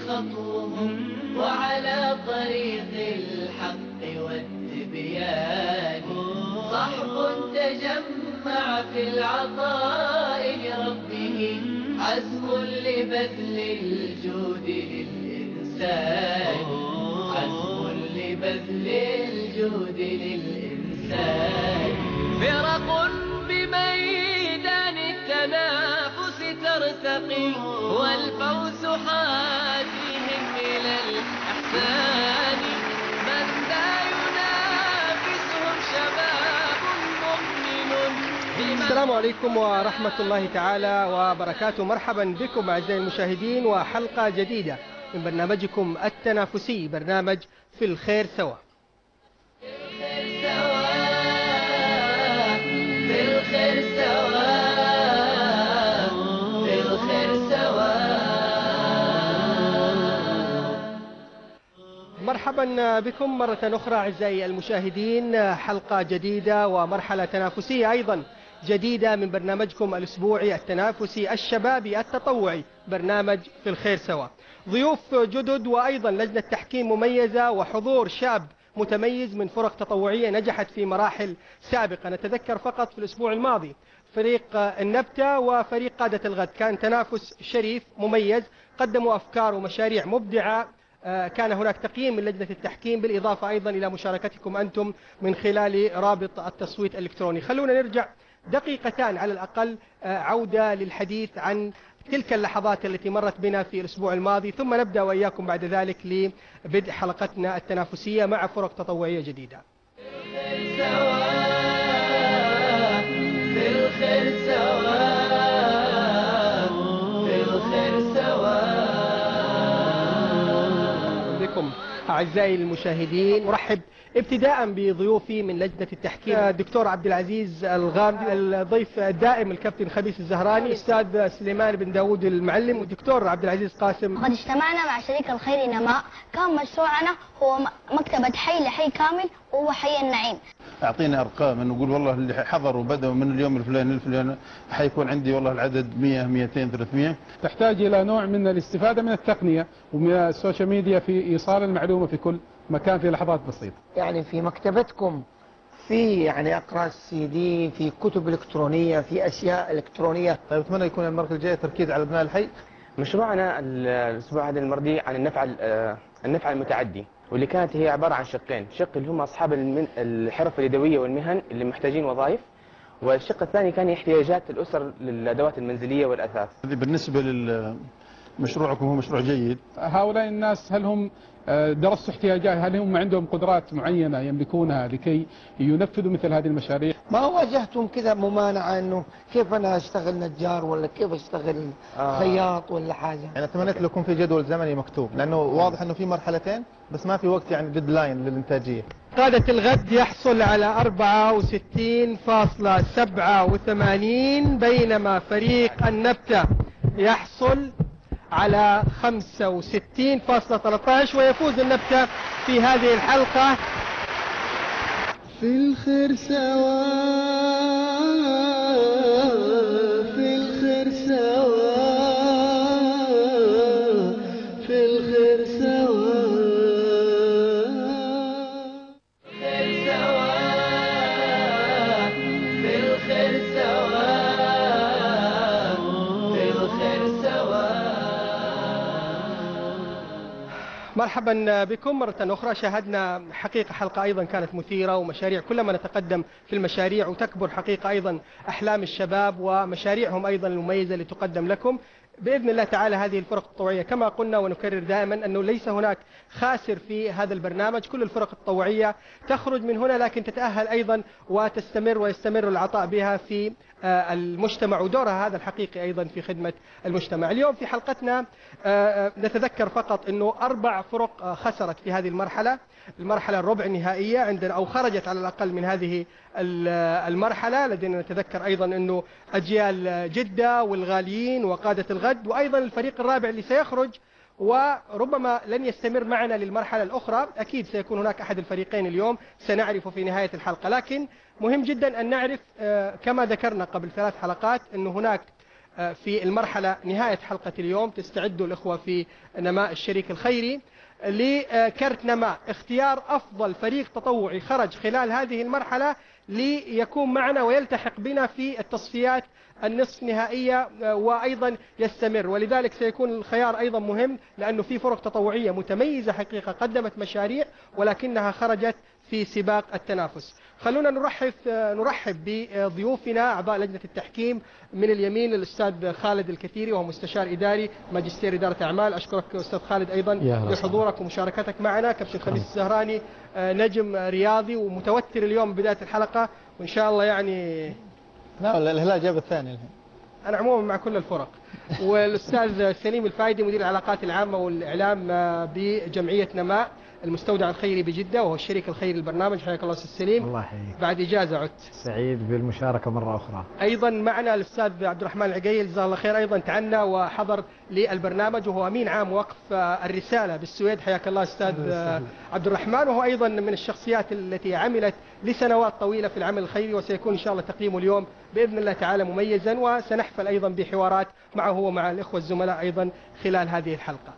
خطوهم وعلى طريق الحق والتبيان. صحب تجمع في العطاء لربه، عزم لبذل الجود للإنسان، عزم لبذل الجود للإنسان. فرق بميدان التنافس ترتقي، والفوز حاتيهم إلى الأحسان. من ذا ينافسهم شباب مؤمن. السلام عليكم ورحمة الله تعالى وبركاته. مرحبا بكم أعزائي المشاهدين وحلقة جديدة من برنامجكم التنافسي، برنامج في الخير سوا. مرحبا بكم مرة أخرى أعزائي المشاهدين، حلقة جديدة ومرحلة تنافسية أيضا جديدة من برنامجكم الأسبوعي التنافسي الشبابي التطوعي، برنامج في الخير سوا. ضيوف جدد وأيضا لجنة تحكيم مميزة وحضور شاب متميز من فرق تطوعية نجحت في مراحل سابقة. نتذكر فقط في الأسبوع الماضي فريق النبتة وفريق قادة الغد، كان تنافس شريف مميز، قدموا أفكار ومشاريع مبدعة. كان هناك تقييم من لجنة التحكيم بالإضافة أيضا إلى مشاركتكم أنتم من خلال رابط التصويت الإلكتروني. خلونا نرجع دقيقتان على الأقل، عودة للحديث عن تلك اللحظات التي مرت بنا في الأسبوع الماضي، ثم نبدأ وإياكم بعد ذلك لبدء حلقتنا التنافسية مع فرق تطوعية جديدة. بكم أعزائي المشاهدين. أرحب ابتداء بضيوفي من لجنة التحكيم، الدكتور عبد العزيز الغامدي، الضيف الدائم الكابتن خبيث الزهراني، أستاذ سليمان بن داود المعلم، والدكتور عبد العزيز قاسم. قد اجتمعنا مع شريك الخير نماء، كان مشروعنا هو مكتبة حي لحي كامل وهو حي النعيم. اعطينا ارقام، نقول والله اللي حضروا وبدأوا من اليوم الفلاني الفلاني حيكون عندي والله العدد 100 200 300. تحتاج الى نوع من الاستفاده من التقنيه ومن السوشيال ميديا في ايصال المعلومه في كل مكان في لحظات بسيطه. يعني في مكتبتكم في يعني اقراص CD، في كتب الكترونيه، في اشياء الكترونيه. طيب اتمنى يكون المرة الجاية تركيز على ابناء الحي. مشروعنا الاسبوع هذا المرضي عن النفع المتعدي، واللي كانت هي عباره عن شقين، شق اللي هم اصحاب الحرف اليدويه والمهن اللي محتاجين وظائف، والشق الثاني كان احتياجات الاسر للادوات المنزليه والاثاث. بالنسبه لمشروعكم هو مشروع جيد. هؤلاء الناس هل هم درسوا احتياجات، هل هم عندهم قدرات معينه يملكونها لكي ينفذوا مثل هذه المشاريع؟ ما واجهتم كذا ممانعه انه كيف انا اشتغل نجار ولا كيف اشتغل خياط ولا حاجه؟ انا اتمنيت لكم في جدول زمني مكتوب، لانه واضح انه في مرحلتين بس ما في وقت يعني ديدلاين للانتاجيه. قادة الغد يحصل على 64.87، بينما فريق النبتة يحصل على 65.13، ويفوز النبتة في هذه الحلقة. في الخير سوا، في الخير سوا، في الخير سوا، في الخير سوا، في الخير سوا. مرحبا بكم مرة أخرى. شاهدنا حقيقة حلقة أيضا كانت مثيرة ومشاريع، كلما نتقدم في المشاريع وتكبر حقيقة أيضا أحلام الشباب ومشاريعهم أيضا المميزة اللي تقدم لكم بإذن الله تعالى. هذه الفرق التطوعية كما قلنا ونكرر دائما أنه ليس هناك خاسر في هذا البرنامج، كل الفرق التطوعية تخرج من هنا لكن تتأهل أيضا وتستمر ويستمر العطاء بها في المجتمع، ودورها هذا الحقيقي أيضا في خدمة المجتمع. اليوم في حلقتنا نتذكر فقط أنه 4 فرق خسرت في هذه المرحلة الربع النهائية عندنا، أو خرجت على الأقل من هذه المرحلة. لدينا نتذكر أيضا أنه أجيال جدة والغاليين وقادة الغد، وأيضا الفريق الرابع اللي سيخرج وربما لن يستمر معنا للمرحلة الأخرى. أكيد سيكون هناك أحد الفريقين اليوم سنعرف في نهاية الحلقة، لكن مهم جدا أن نعرف كما ذكرنا قبل 3 حلقات أن هناك في المرحلة نهاية حلقة اليوم تستعدوا الإخوة في نماء الشريك الخيري لكرت نماء اختيار أفضل فريق تطوعي خرج خلال هذه المرحلة ليكون معنا ويلتحق بنا في التصفيات النصف نهائية وأيضا يستمر. ولذلك سيكون الخيار أيضا مهم، لأنه في فرق تطوعية متميزة حقيقة قدمت مشاريع ولكنها خرجت في سباق التنافس. خلونا نرحب بضيوفنا أعضاء لجنة التحكيم. من اليمين الأستاذ خالد الكثيري وهو مستشار إداري ماجستير إدارة أعمال. أشكرك أستاذ خالد أيضا لحضورك ومشاركتك معنا. كابتن خميس الزهراني نجم رياضي ومتوتر اليوم بداية الحلقة، وإن شاء الله يعني لا الهلال جاب الثاني الحين. أنا عموما مع كل الفرق. والأستاذ سليم الفايدي مدير العلاقات العامة والإعلام بجمعية نماء المستودع الخيري بجدة وهو الشريك الخيري للبرنامج. حياك الله أستاذ سليم. الله يحييك. بعد إجازة عدت. سعيد بالمشاركة مرة أخرى. أيضا معنا الأستاذ عبد الرحمن العقيل جزاه الله خير، أيضا تعنى وحضر للبرنامج وهو أمين عام وقف الرسالة بالسويد. حياك الله أستاذ عبد الرحمن، وهو أيضا من الشخصيات التي عملت لسنوات طويلة في العمل الخيري، وسيكون إن شاء الله تقييمه اليوم بإذن الله تعالى مميزا، وسنحفل أيضا بحوارات معه ومع الإخوة الزملاء أيضا خلال هذه الحلقة.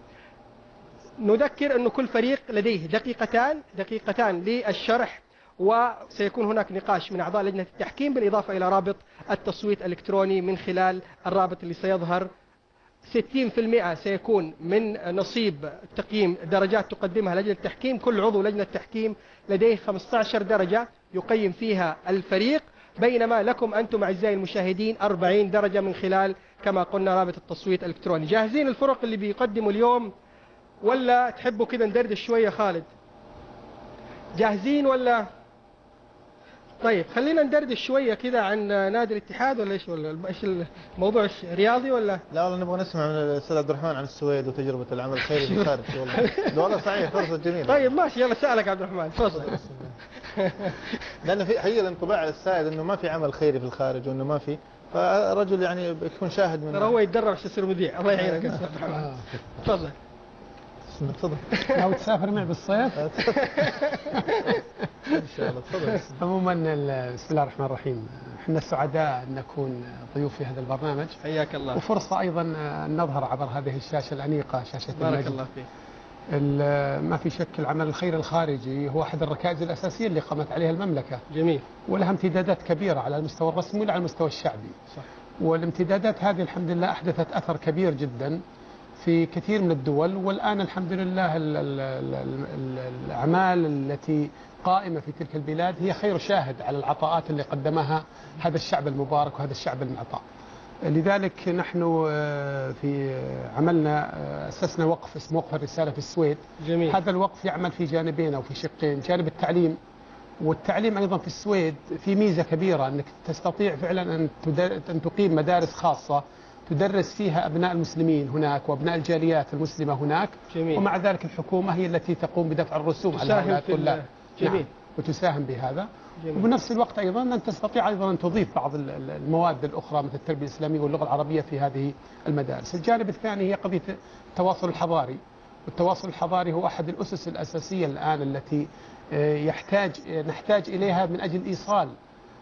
نذكر أن كل فريق لديه دقيقتان للشرح، وسيكون هناك نقاش من أعضاء لجنة التحكيم بالإضافة إلى رابط التصويت الإلكتروني من خلال الرابط اللي سيظهر. 60% سيكون من نصيب تقييم درجات تقدمها لجنة التحكيم. كل عضو لجنة التحكيم لديه 15 درجة يقيم فيها الفريق، بينما لكم أنتم أعزائي المشاهدين 40 درجة من خلال كما قلنا رابط التصويت الإلكتروني. جاهزين الفرق اللي بيقدموا اليوم ولا تحبوا كذا ندردش شوية؟ خالد جاهزين ولا؟ طيب خلينا ندردش شوية كذا عن نادي الاتحاد ولا ايش، ولا ايش الموضوع رياضي ولا؟ لا والله نبغى نسمع من الأستاذ عبد الرحمن عن السويد وتجربة العمل الخيري في الخارج. والله صحيح فرصة جميلة. طيب ماشي يلا سألك عبد الرحمن تفضل. لأن في حقيقة الانطباع السائد إنه ما في عمل خيري في الخارج وإنه ما في، فرجل يعني بيكون شاهد من. ترى هو يتدرب عشان يصير مذيع. الله يعينك يا أستاذ عبد الرحمن. تفضل. تفضل. أو تسافر معي بالصيف؟ إن شاء الله تفضل. عموما بسم الله الرحمن الرحيم، احنا سعداء أن نكون ضيوف في هذا البرنامج. حياك الله. وفرصة أيضا أن نظهر عبر هذه الشاشة الأنيقة، شاشة بارك المجد. الله فيك. ما في شك العمل الخيري الخارجي هو أحد الركائز الأساسية اللي قامت عليها المملكة. جميل. ولها امتدادات كبيرة على المستوى الرسمي وعلى المستوى الشعبي. صح. والامتدادات هذه الحمد لله أحدثت أثر كبير جدا في كثير من الدول، والآن الحمد لله الأعمال التي قائمة في تلك البلاد هي خير شاهد على العطاءات اللي قدمها هذا الشعب المبارك وهذا الشعب المعطاء. لذلك نحن في عملنا أسسنا وقف اسمه وقف الرسالة في السويد. جميل. هذا الوقف يعمل في جانبين أو في شقين، جانب التعليم، والتعليم أيضا في السويد في ميزة كبيرة أنك تستطيع فعلا أن تقيم مدارس خاصة تدرس فيها أبناء المسلمين هناك وأبناء الجاليات المسلمة هناك. جميل. ومع ذلك الحكومة هي التي تقوم بدفع الرسوم على هؤلاء الطلاب. جميل. نعم. وتساهم بهذا. جميل. وبنفس الوقت أيضا أن تستطيع أيضا أن تضيف بعض المواد الأخرى مثل التربية الإسلامية واللغة العربية في هذه المدارس. الجانب الثاني هي قضية التواصل الحضاري، والتواصل الحضاري هو أحد الأسس الأساسية الآن التي نحتاج إليها من أجل إيصال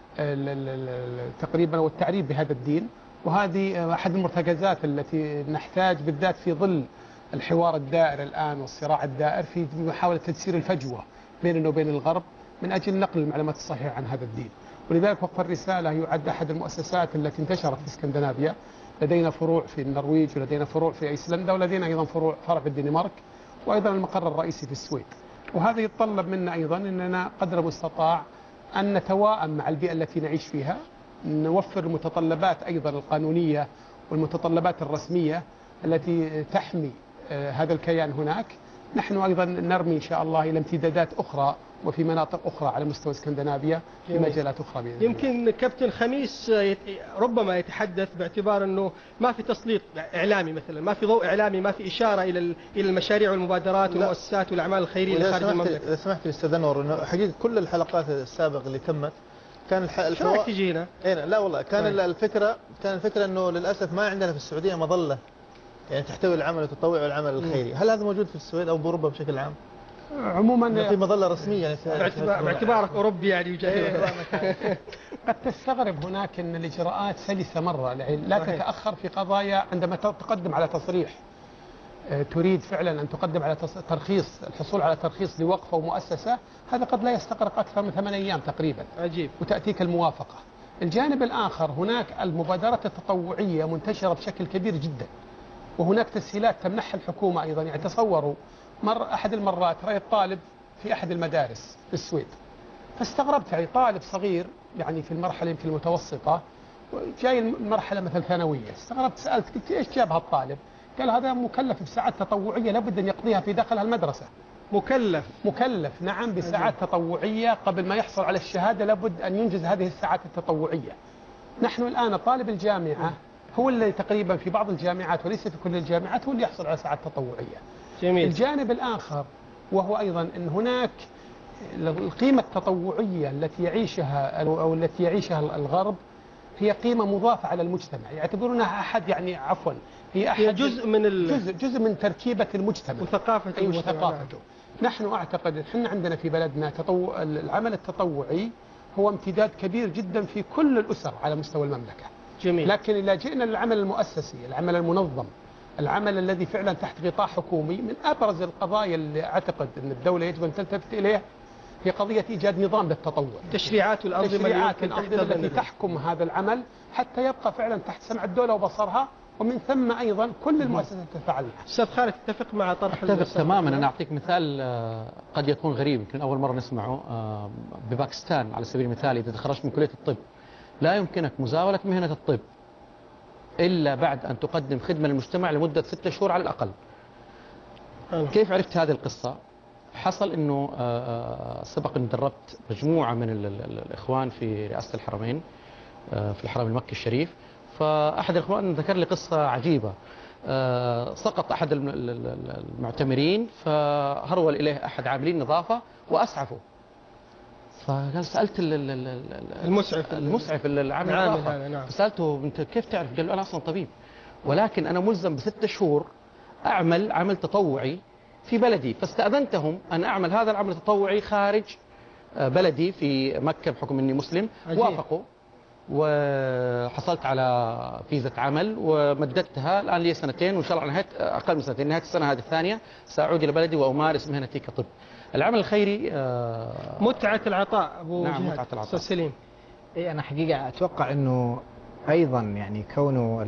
تقريبا والتعريف بهذا الدين. وهذه أحد المرتكزات التي نحتاج بالذات في ظل الحوار الدائر الآن والصراع الدائر في محاولة تجسير الفجوة بيننا وبين الغرب من أجل نقل المعلومات الصحيحة عن هذا الدين. ولذلك وقف الرسالة يعد أحد المؤسسات التي انتشرت في اسكندنافيا. لدينا فروع في النرويج ولدينا فروع في أيسلندا ولدينا أيضا فرع في الدنمارك وأيضا المقر الرئيسي في السويد. وهذا يتطلب منا أيضا أننا قدر المستطاع أن نتواءم مع البيئة التي نعيش فيها، نوفر المتطلبات أيضا القانونية والمتطلبات الرسمية التي تحمي هذا الكيان هناك. نحن أيضا نرمي إن شاء الله إلى امتدادات أخرى وفي مناطق أخرى على مستوى اسكندنافيا في مجالات أخرى بإذن الله. يمكن كابتن خميس ربما يتحدث باعتبار أنه ما في تسليط إعلامي مثلا، ما في ضوء إعلامي، ما في إشارة إلى المشاريع والمبادرات والمؤسسات والأعمال الخيرية اللي خارج المملكة. إذا سمحت لي أستاذ أنور، إنه حقيقة كل الحلقات السابقة اللي تمت كان الفوائد تجي هنا. لا والله كان الفكرة أنه للأسف ما عندنا في السعودية مظلة يعني تحتوي العمل التطوعي والعمل الخيري. هل هذا موجود في السويد أو بأوروبا بشكل عام؟ عموما في مظله رسميه يعني باعتبارك اوروبي يعني قد تستغرب هناك ان الاجراءات سلسه مره، لا تتاخر في قضايا عندما تقدم على تصريح، تريد فعلا ان تقدم على ترخيص، الحصول على ترخيص لوقفه ومؤسسه، هذا قد لا يستغرق اكثر من 8 ايام تقريبا. عجيب. وتاتيك الموافقه. الجانب الاخر هناك المبادرات التطوعيه منتشره بشكل كبير جدا، وهناك تسهيلات تمنحها الحكومه ايضا. يعني تصوروا احد المرات رايت طالب في احد المدارس في السويد، فاستغربت، يعني طالب صغير يعني في المرحله يمكن المتوسطه، جاي المرحله مثل ثانويه، استغربت سالت قلت ايش جاب هالطالب؟ قال هذا مكلف بساعات تطوعيه لابد ان يقضيها في داخل المدرسه. مكلف نعم بساعات تطوعيه، قبل ما يحصل على الشهاده لابد ان ينجز هذه الساعات التطوعيه. نحن الان طالب الجامعه هو اللي تقريبا في بعض الجامعات وليس في كل الجامعات هو اللي يحصل على ساعات تطوعيه. جميل. الجانب الآخر وهو أيضا أن هناك القيمة التطوعية التي يعيشها أو التي يعيشها الغرب هي قيمة مضافة على المجتمع، يعتبرونها أحد يعني عفوا هي جزء من تركيبة المجتمع وثقافة المجتمع. وثقافته. نحن أعتقد إحنا عندنا في بلدنا العمل التطوعي هو امتداد كبير جدا في كل الأسر على مستوى المملكة. جميل. لكن إذا جئنا للعمل المؤسسي، العمل المنظم، العمل الذي فعلا تحت غطاء حكومي، من أبرز القضايا اللي أعتقد أن الدولة يجب أن تلتفت إليه هي قضية إيجاد نظام للتطوع. تشريعات الأنظمة التي تحكم هذا العمل حتى يبقى فعلا تحت سمع الدولة وبصرها، ومن ثم أيضا كل المؤسسات تتفاعل. أستاذ خالد تتفق مع طرح؟ أتفق تماما. أنا أعطيك مثال قد يكون غريب، يمكن أول مرة نسمعه. بباكستان على سبيل المثال إذا تخرجت من كلية الطب لا يمكنك مزاولة مهنة الطب إلا بعد أن تقدم خدمة للمجتمع لمدة 6 شهور على الأقل. كيف عرفت هذه القصة؟ حصل أنه سبق أن دربت مجموعة من الإخوان في رئاسة الحرمين في الحرم المكي الشريف، فأحد الإخوان ذكر لي قصة عجيبة. سقط أحد المعتمرين فهرول إليه أحد عاملين نظافة وأسعفه، فقال سألت المسعف العامل النظافة، نعم. سألته أنت كيف تعرف؟ قال له أنا أصلا طبيب، ولكن أنا ملزم ب6 شهور أعمل عمل تطوعي في بلدي، فاستأذنتهم أن أعمل هذا العمل التطوعي خارج بلدي في مكة بحكم أني مسلم. وافقوا وحصلت على فيزة عمل ومددتها، الآن لي 2 وإن شاء الله نهاية أقل من 2 نهاية السنة هذه الثانية سأعود إلى بلدي وأمارس مهنتي كطب. العمل الخيري متعة العطاء أبو نعم جهاد. متعة العطاء. سليم. إيه أنا حقيقة أتوقع أنه أيضا يعني كونه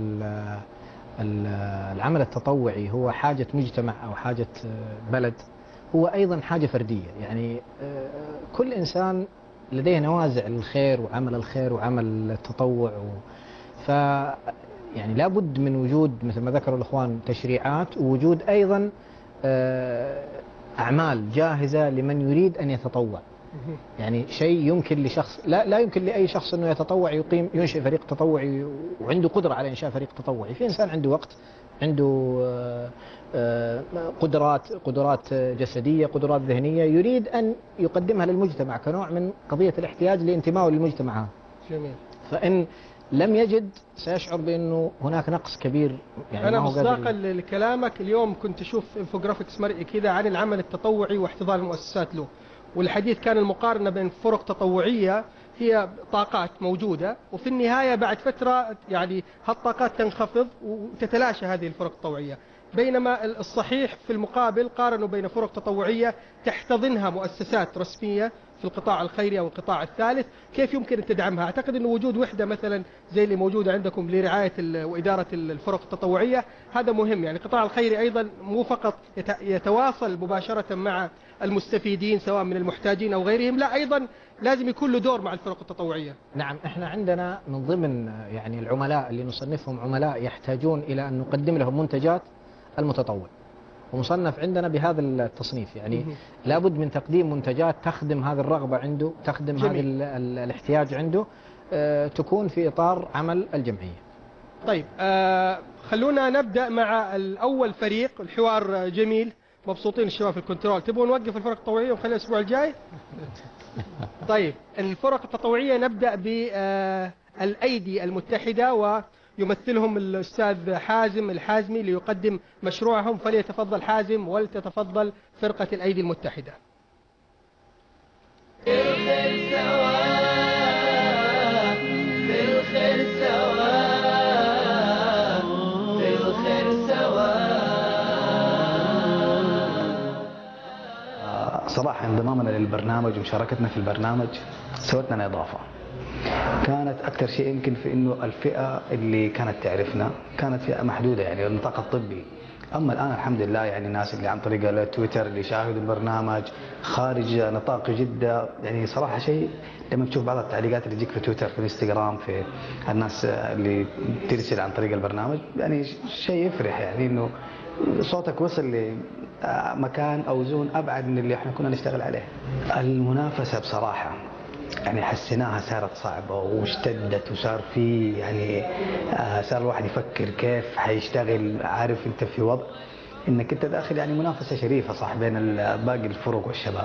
العمل التطوعي هو حاجة مجتمع أو حاجة بلد، هو أيضا حاجة فردية. يعني كل إنسان لديه نوازع للخير وعمل الخير وعمل التطوع يعني لابد من وجود مثل ما ذكروا الإخوان تشريعات، ووجود أيضا أعمال جاهزة لمن يريد أن يتطوع. يعني شيء يمكن لشخص لا يمكن لأي شخص أنه يتطوع ينشئ فريق تطوعي وعنده قدرة على إنشاء فريق تطوعي. في إنسان عنده وقت، عنده قدرات جسدية، قدرات ذهنية، يريد أن يقدمها للمجتمع كنوع من قضية الاحتياج لانتمائه للمجتمع. جميل. فإن لم يجد سيشعر بأنه هناك نقص كبير. يعني أنا مصداقا لكلامك اليوم كنت أشوف انفوجرافيكس مرئي كذا عن العمل التطوعي واحتضان المؤسسات له، والحديث كان المقارنة بين فرق تطوعية هي طاقات موجودة، وفي النهاية بعد فترة يعني هالطاقات تنخفض وتتلاشى هذه الفرق التطوعية، بينما الصحيح في المقابل قارنوا بين فرق تطوعية تحتضنها مؤسسات رسمية في القطاع الخيري أو القطاع الثالث، كيف يمكن أن تدعمها؟ أعتقد أن وجود وحدة مثلا زي اللي موجودة عندكم لرعاية وإدارة الفرق التطوعية هذا مهم. يعني القطاع الخيري أيضا مو فقط يتواصل مباشرة مع المستفيدين سواء من المحتاجين أو غيرهم، لا أيضا لازم يكون له دور مع الفرق التطوعية. نعم، احنا عندنا من ضمن يعني العملاء اللي نصنفهم عملاء يحتاجون إلى أن نقدم لهم منتجات المتطوع، ومصنف عندنا بهذا التصنيف. يعني لابد من تقديم منتجات تخدم هذه الرغبة عنده، تخدم هذا الاحتياج عنده، تكون في إطار عمل الجمعية. طيب خلونا نبدأ مع الأول فريق. الحوار جميل، مبسوطين الشباب في الكنترول. تبغوا نوقف الفرق التطوعية ونخليها الأسبوع الجاي؟ طيب الفرق التطوعية نبدأ بالأيدي المتحدة، يمثلهم الأستاذ حازم الحازمي ليقدم مشروعهم. فليتفضل حازم ولتتفضل فرقة الأيدي المتحدة. بالخير سوا، بالخير سوا، بالخير سوا. صراحة انضمامنا للبرنامج ومشاركتنا في البرنامج سوت لنا إضافة. كانت أكثر شيء يمكن في إنه الفئة اللي كانت تعرفنا كانت فئة محدودة، يعني النطاق الطبي. أما الآن الحمد لله يعني الناس اللي عن طريق التويتر اللي يشاهدوا البرنامج خارج نطاق جدة، يعني صراحة شيء لما تشوف بعض التعليقات اللي تجيك في تويتر في الانستغرام في الناس اللي ترسل عن طريق البرنامج، يعني شيء يفرح، يعني إنه صوتك وصل لمكان أو زون أبعد من اللي احنا كنا نشتغل عليه. المنافسة بصراحة يعني حسيناها صارت صعبة واشتدت، وصار في يعني صار الواحد يفكر كيف حيشتغل. عارف انت في وضع انك انت داخل يعني منافسة شريفة صح بين باقي الفرق والشباب.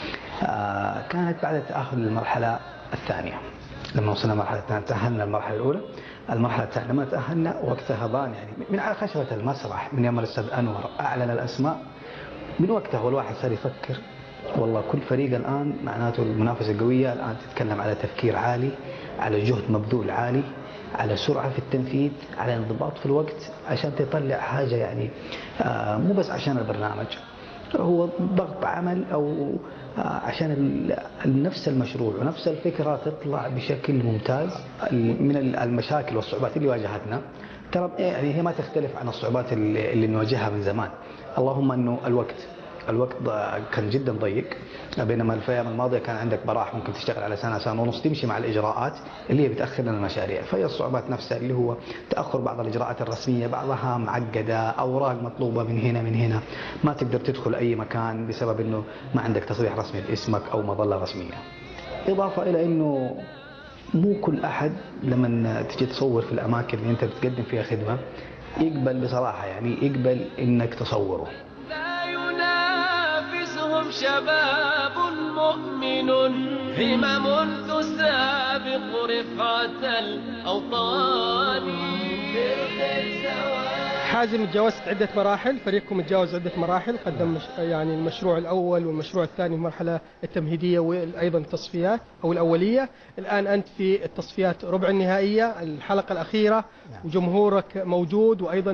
كانت بعد التأهل للمرحلة الثانية، لما وصلنا المرحلة الثانية تأهلنا المرحلة الأولى. المرحلة الثانية لما تأهلنا وقتها بان يعني من على خشبة المسرح من يوم الأستاذ أنور أعلن الأسماء، من وقتها والواحد صار يفكر والله كل فريق الآن معناته المنافسة قوية. الآن تتكلم على تفكير عالي، على جهد مبذول عالي، على سرعة في التنفيذ، على انضباط في الوقت عشان تطلع حاجة يعني مو بس عشان البرنامج، هو ضغط عمل أو عشان نفس المشروع ونفس الفكرة تطلع بشكل ممتاز. من المشاكل والصعوبات اللي واجهتنا ترى يعني هي ما تختلف عن الصعوبات اللي نواجهها من زمان، اللهم أنه الوقت كان جدا ضيق، بينما في الايام الماضيه كان عندك براح ممكن تشتغل على سنه ونص تمشي مع الاجراءات اللي هي بتاخر لنا المشاريع. فهي الصعوبات نفسها اللي هو تاخر بعض الاجراءات الرسميه، بعضها معقده، اوراق مطلوبه من هنا ما تقدر تدخل اي مكان بسبب انه ما عندك تصريح رسمي باسمك او مظله رسميه. اضافه الى انه مو كل احد لما تجي تصور في الاماكن اللي انت بتقدم فيها خدمه يقبل بصراحه، يعني يقبل انك تصوره. هم شباب مؤمن همم تسابق رفعة الأوطان. حازم تجاوزت عدة مراحل، فريقكم تجاوز عدة مراحل، قدم يعني المشروع الأول والمشروع الثاني المرحلة التمهيدية وأيضا التصفيات أو الأولية. الآن أنت في التصفيات ربع النهائية الحلقة الأخيرة، وجمهورك موجود وأيضا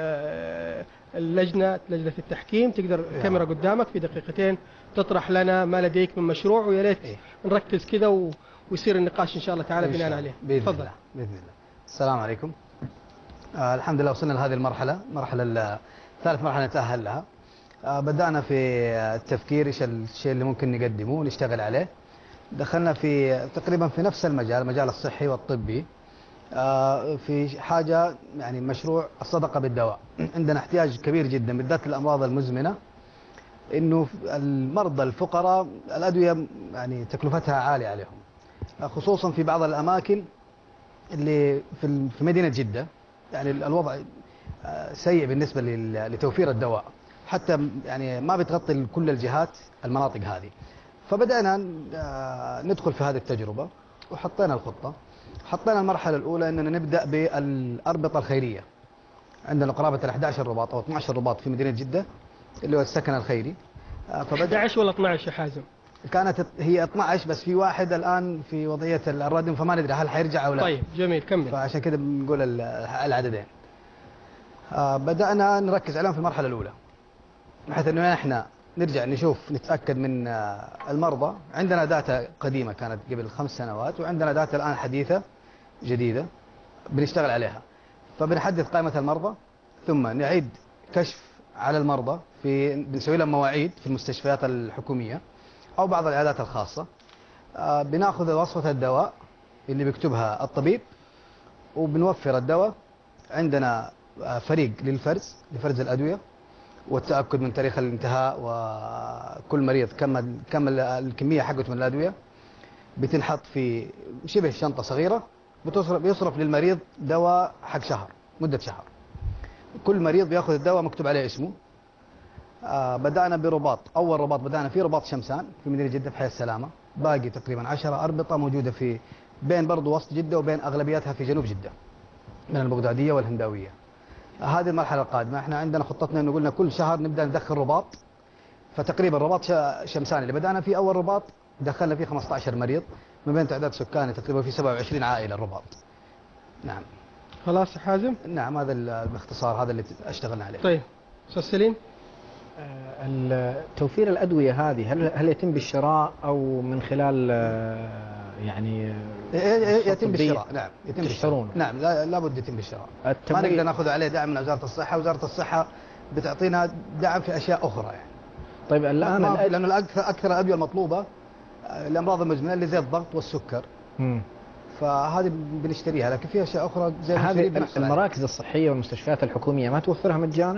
لجنة التحكيم. تقدر الكاميرا قدامك في دقيقتين تطرح لنا ما لديك من مشروع، ويا ريت نركز كذا ويصير النقاش إن شاء الله تعالى بناء عليه. تفضل. بإذن الله. السلام عليكم. الحمد لله وصلنا لهذه المرحلة ثالث مرحلة نتأهل لها. بدأنا في التفكير إيش الشيء اللي ممكن نقدمه ونشتغل عليه. دخلنا في تقريبا في نفس المجال الصحي والطبي، في حاجة يعني مشروع الصدقة بالدواء. عندنا احتياج كبير جدا بالذات للأمراض المزمنة، إنه المرضى الفقراء الأدوية يعني تكلفتها عالية عليهم، خصوصا في بعض الأماكن اللي في مدينة جدة. يعني الوضع سيء بالنسبة لتوفير الدواء، حتى يعني ما بتغطي كل الجهات المناطق هذه. فبدأنا ندخل في هذه التجربة وحطينا الخطة. حطينا المرحلة الأولى أننا نبدأ بالأربطة الخيرية. عندنا قرابة 11 رباط أو 12 رباط في مدينة جدة اللي هو السكن الخيري. 11 ولا 12 يا حازم؟ كانت هي 12 بس في واحد الآن في وضعية الردم، فما ندري هل حيرجع أو لا. طيب جميل كمل. فعشان كده بنقول العددين. بدأنا نركز عليهم في المرحلة الأولى بحيث أنه احنا نرجع نتأكد من المرضى. عندنا داتا قديمة كانت قبل 5 سنوات، وعندنا داتا الآن حديثة جديدة بنشتغل عليها. فبنحدث قائمة المرضى، ثم نعيد كشف على المرضى بنسوي لهم مواعيد في المستشفيات الحكومية أو بعض العيادات الخاصة. بناخذ وصفة الدواء اللي بيكتبها الطبيب وبنوفر الدواء. عندنا فريق لفرز الأدوية والتأكد من تاريخ الانتهاء، وكل مريض كمل الكمية حقته من الأدوية. بتنحط في شبه شنطة صغيرة، بيصرف للمريض دواء حق شهر، مدة شهر. كل مريض بياخذ الدواء مكتوب عليه اسمه. بدأنا برباط، أول رباط بدأنا فيه رباط شمسان في مدينة جدة في حي السلامة. باقي تقريبا 10 أربطة موجودة في بين برضو وسط جدة وبين أغلبيتها في جنوب جدة. من البغداديه والهنداويه. هذه المرحله القادمه احنا عندنا خطتنا انه قلنا كل شهر نبدا ندخل رباط. فتقريبا رباط شمساني اللي بدانا فيه اول رباط دخلنا فيه 15 مريض من بين تعداد سكاني تقريبا في 27 عائله الرباط. نعم. خلاص حازم؟ نعم هذا باختصار هذا اللي اشتغلنا عليه. طيب استاذ سليم؟ توفير الادويه هذه هل يتم بالشراء او من خلال يعني يتم بالشراء؟ نعم يتم بالشراء. نعم لابد يتم بالشراء. ما نقدر ناخذ عليه دعم من وزاره الصحه، وزاره الصحه بتعطينا دعم في اشياء اخرى يعني. طيب الان لانه اكثر الادويه المطلوبه الامراض المزمنه اللي زي الضغط والسكر. فهذه بنشتريها، لكن في اشياء اخرى زي هذه المراكز الصحيه والمستشفيات الحكوميه ما توفرها مجانا؟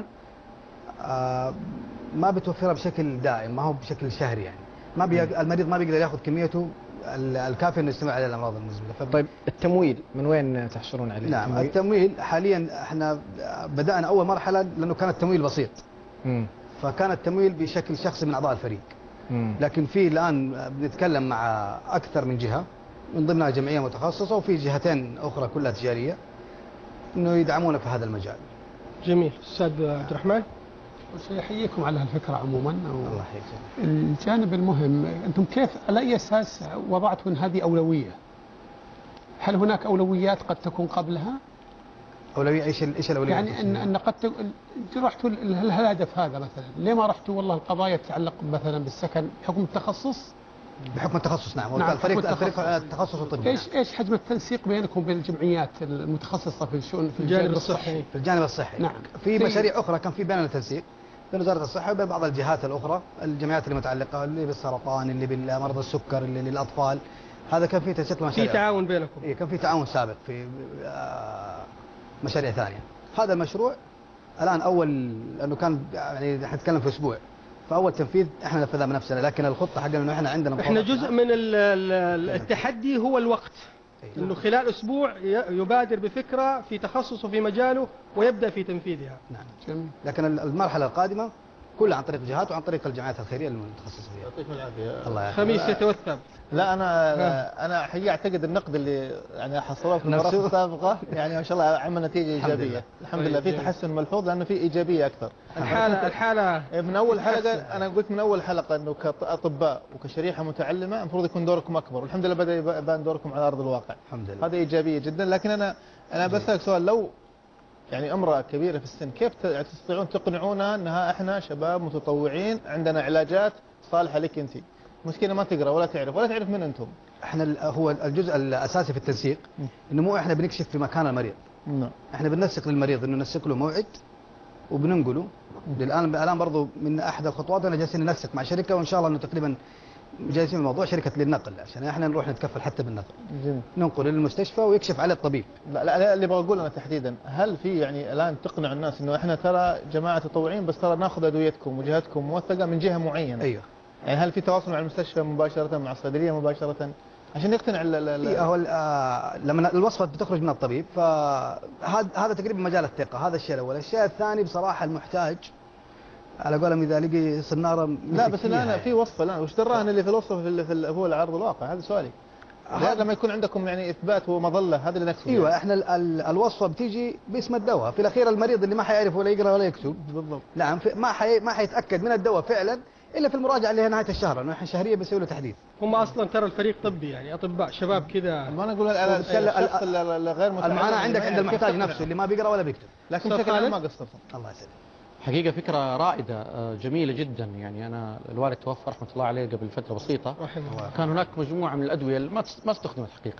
ما بتوفرها بشكل دائم، ما هو بشكل شهري يعني. المريض ما بيقدر ياخذ كميته الكافيه انه يستمر على الامراض المزمنه. طيب التمويل من وين تحصلون عليه؟ نعم التمويل حاليا احنا بدانا اول مرحله لانه كان التمويل بسيط. فكان التمويل بشكل شخصي من اعضاء الفريق. لكن في الان بنتكلم مع اكثر من جهه من ضمنها جمعيه متخصصه وفي جهتين اخرى كلها تجاريه انه يدعمونا في هذا المجال. جميل. استاذ عبد الرحمن؟ يحييكم على هالفكره عموما. الله يحييك. الجانب المهم انتم كيف على اي اساس وضعتوا هذه اولويه؟ هل هناك اولويات قد تكون قبلها؟ اولويه ايش الاولويه؟ يعني ان قد رحتوا الهدف هذا مثلا، ليه ما رحتوا والله القضايا تتعلق مثلا بالسكن بحكم التخصص؟ بحكم التخصص نعم. الفريق التخصص الطبي. ايش حجم التنسيق بينكم وبين الجمعيات المتخصصه في الشؤون في الجانب الصحي؟ في الجانب الصحي. نعم. في مشاريع اخرى كان في بيننا تنسيق بين وزاره الصحه وبين بعض الجهات الاخرى، الجمعيات المتعلقه اللي بالسرطان، اللي بالمرضى السكر، اللي للاطفال. هذا كان في تنسيق مشاريع. في تعاون بينكم؟ إيه كان في تعاون سابق في مشاريع ثانيه. هذا المشروع الان اول لانه كان يعني حنتكلم في اسبوع. فاول تنفيذ احنا نفذها بنفسنا، لكن الخطه حقنا انه احنا عندنا احنا جزء من التحدي هو الوقت. انه خلال اسبوع يبادر بفكره في تخصصه في مجاله ويبدا في تنفيذها. نعم. لكن المرحله القادمه كلها عن طريق الجهات وعن طريق الجمعيات الخيريه المتخصصه فيها. يعطيكم العافيه. الله يعافيك. خميس يتوثب. لا انا حقيقه اعتقد النقد اللي يعني حصلوه في المباراه السابقه يعني ما شاء الله عمل نتيجه ايجابيه. الحمد لله في تحسن ملحوظ لانه في ايجابيه اكثر. الحاله من اول حلقه انا قلت من اول حلقه انه كاطباء وكشريحه متعلمه المفروض يكون دوركم اكبر، والحمد لله بدا يبان دوركم على ارض الواقع. الحمد لله. هذه ايجابيه جدا. لكن انا بسالك سؤال، لو يعني امراه كبيره في السن كيف تستطيعون تقنعونها انها احنا شباب متطوعين عندنا علاجات صالحه لك انت؟ المشكله ما تقرا ولا تعرف من انتم. احنا هو الجزء الاساسي في التنسيق انه مو احنا بنكشف في مكان المريض. احنا بننسق للمريض انه ننسق له موعد وبننقله. الان برضه من احد الخطوات انا جالسين ننسق مع شركه، وان شاء الله انه تقريبا جالسين الموضوع شركه للنقل عشان احنا نروح نتكفل حتى بالنقل. ننقل للمستشفى ويكشف عليه الطبيب. لا اللي بقول انا تحديدا، هل في يعني الان تقنع الناس انه احنا ترى جماعه تطوعين بس ترى ناخذ ادويتكم وجهتكم موثقه من جهه معينه؟ ايوه. يعني هل في تواصل مع المستشفى مباشره مع الصيدليه مباشره عشان يقتنع هو لما الوصفه بتخرج من الطبيب فهذا تقريبا مجال الثقه. هذا الشيء الاول. الشيء الثاني بصراحه المحتاج على قولهم اذا لقي صناره. لا بس انا في وصفه الان وش دراهن اللي في الوصفه في هو العرض الواقع. هذا سؤالي. هذا لما يكون عندكم يعني اثبات ومظله هذا اللي نقصده. ايوه يعني. احنا الوصفه بتيجي باسم الدواء، في الاخير المريض اللي ما حيعرف ولا يقرا ولا يكتب بالضبط. نعم ما حيتاكد من الدواء فعلا الا في المراجعه اللي هي نهايه الشهر، لانه احنا شهريه بنسوي له تحديث. هم اصلا ترى الفريق طبي يعني اطباء شباب كذا. ما انا اقول الشخص الغير متعلم المعاناه عندك عند المحتاج نفسه اللي ما بيقرا ولا بيكتب. لكن بشكل عام ما قصرتم. الله يسلمك. حقيقة فكرة رائدة جميلة جدا. يعني أنا الوالد توفى رحمة الله عليه قبل فترة بسيطة. كان هناك مجموعة من الأدوية ما استخدمت حقيقة.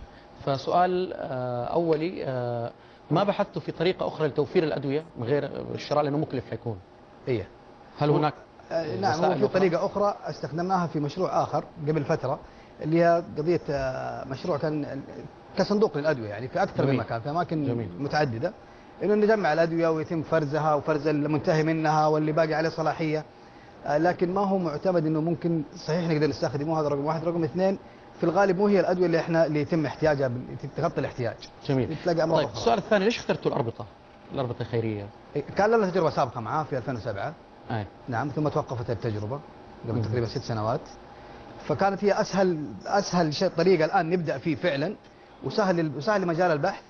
فسؤال أولي، ما بحثتوا في طريقة أخرى لتوفير الأدوية من غير الشراء لأنه مكلف حيكون؟ إيه. هل هناك نعم هو في طريقة أخرى استخدمناها في مشروع آخر قبل فترة، اللي هي قضية مشروع كان كصندوق للأدوية يعني في أكثر من مكان في أماكن متعددة، إنه نجمع الأدوية ويتم فرزها وفرز المنتهي منها واللي باقي عليه صلاحية. لكن ما هو معتمد إنه ممكن صحيح نقدر نستخدمه. هذا رقم واحد. رقم اثنين، في الغالب مو هي الأدوية اللي يتم احتياجها تغطي الاحتياج. جميل. طيب السؤال الثاني، ليش اخترتوا الأربطة الخيرية؟ كان لنا تجربة سابقة معاه في 2007. أي. نعم. ثم توقفت التجربة قبل تقريبا 6 سنوات. فكانت هي أسهل شيء طريقة الآن نبدأ فيه فعلا، وسهل لمجال البحث،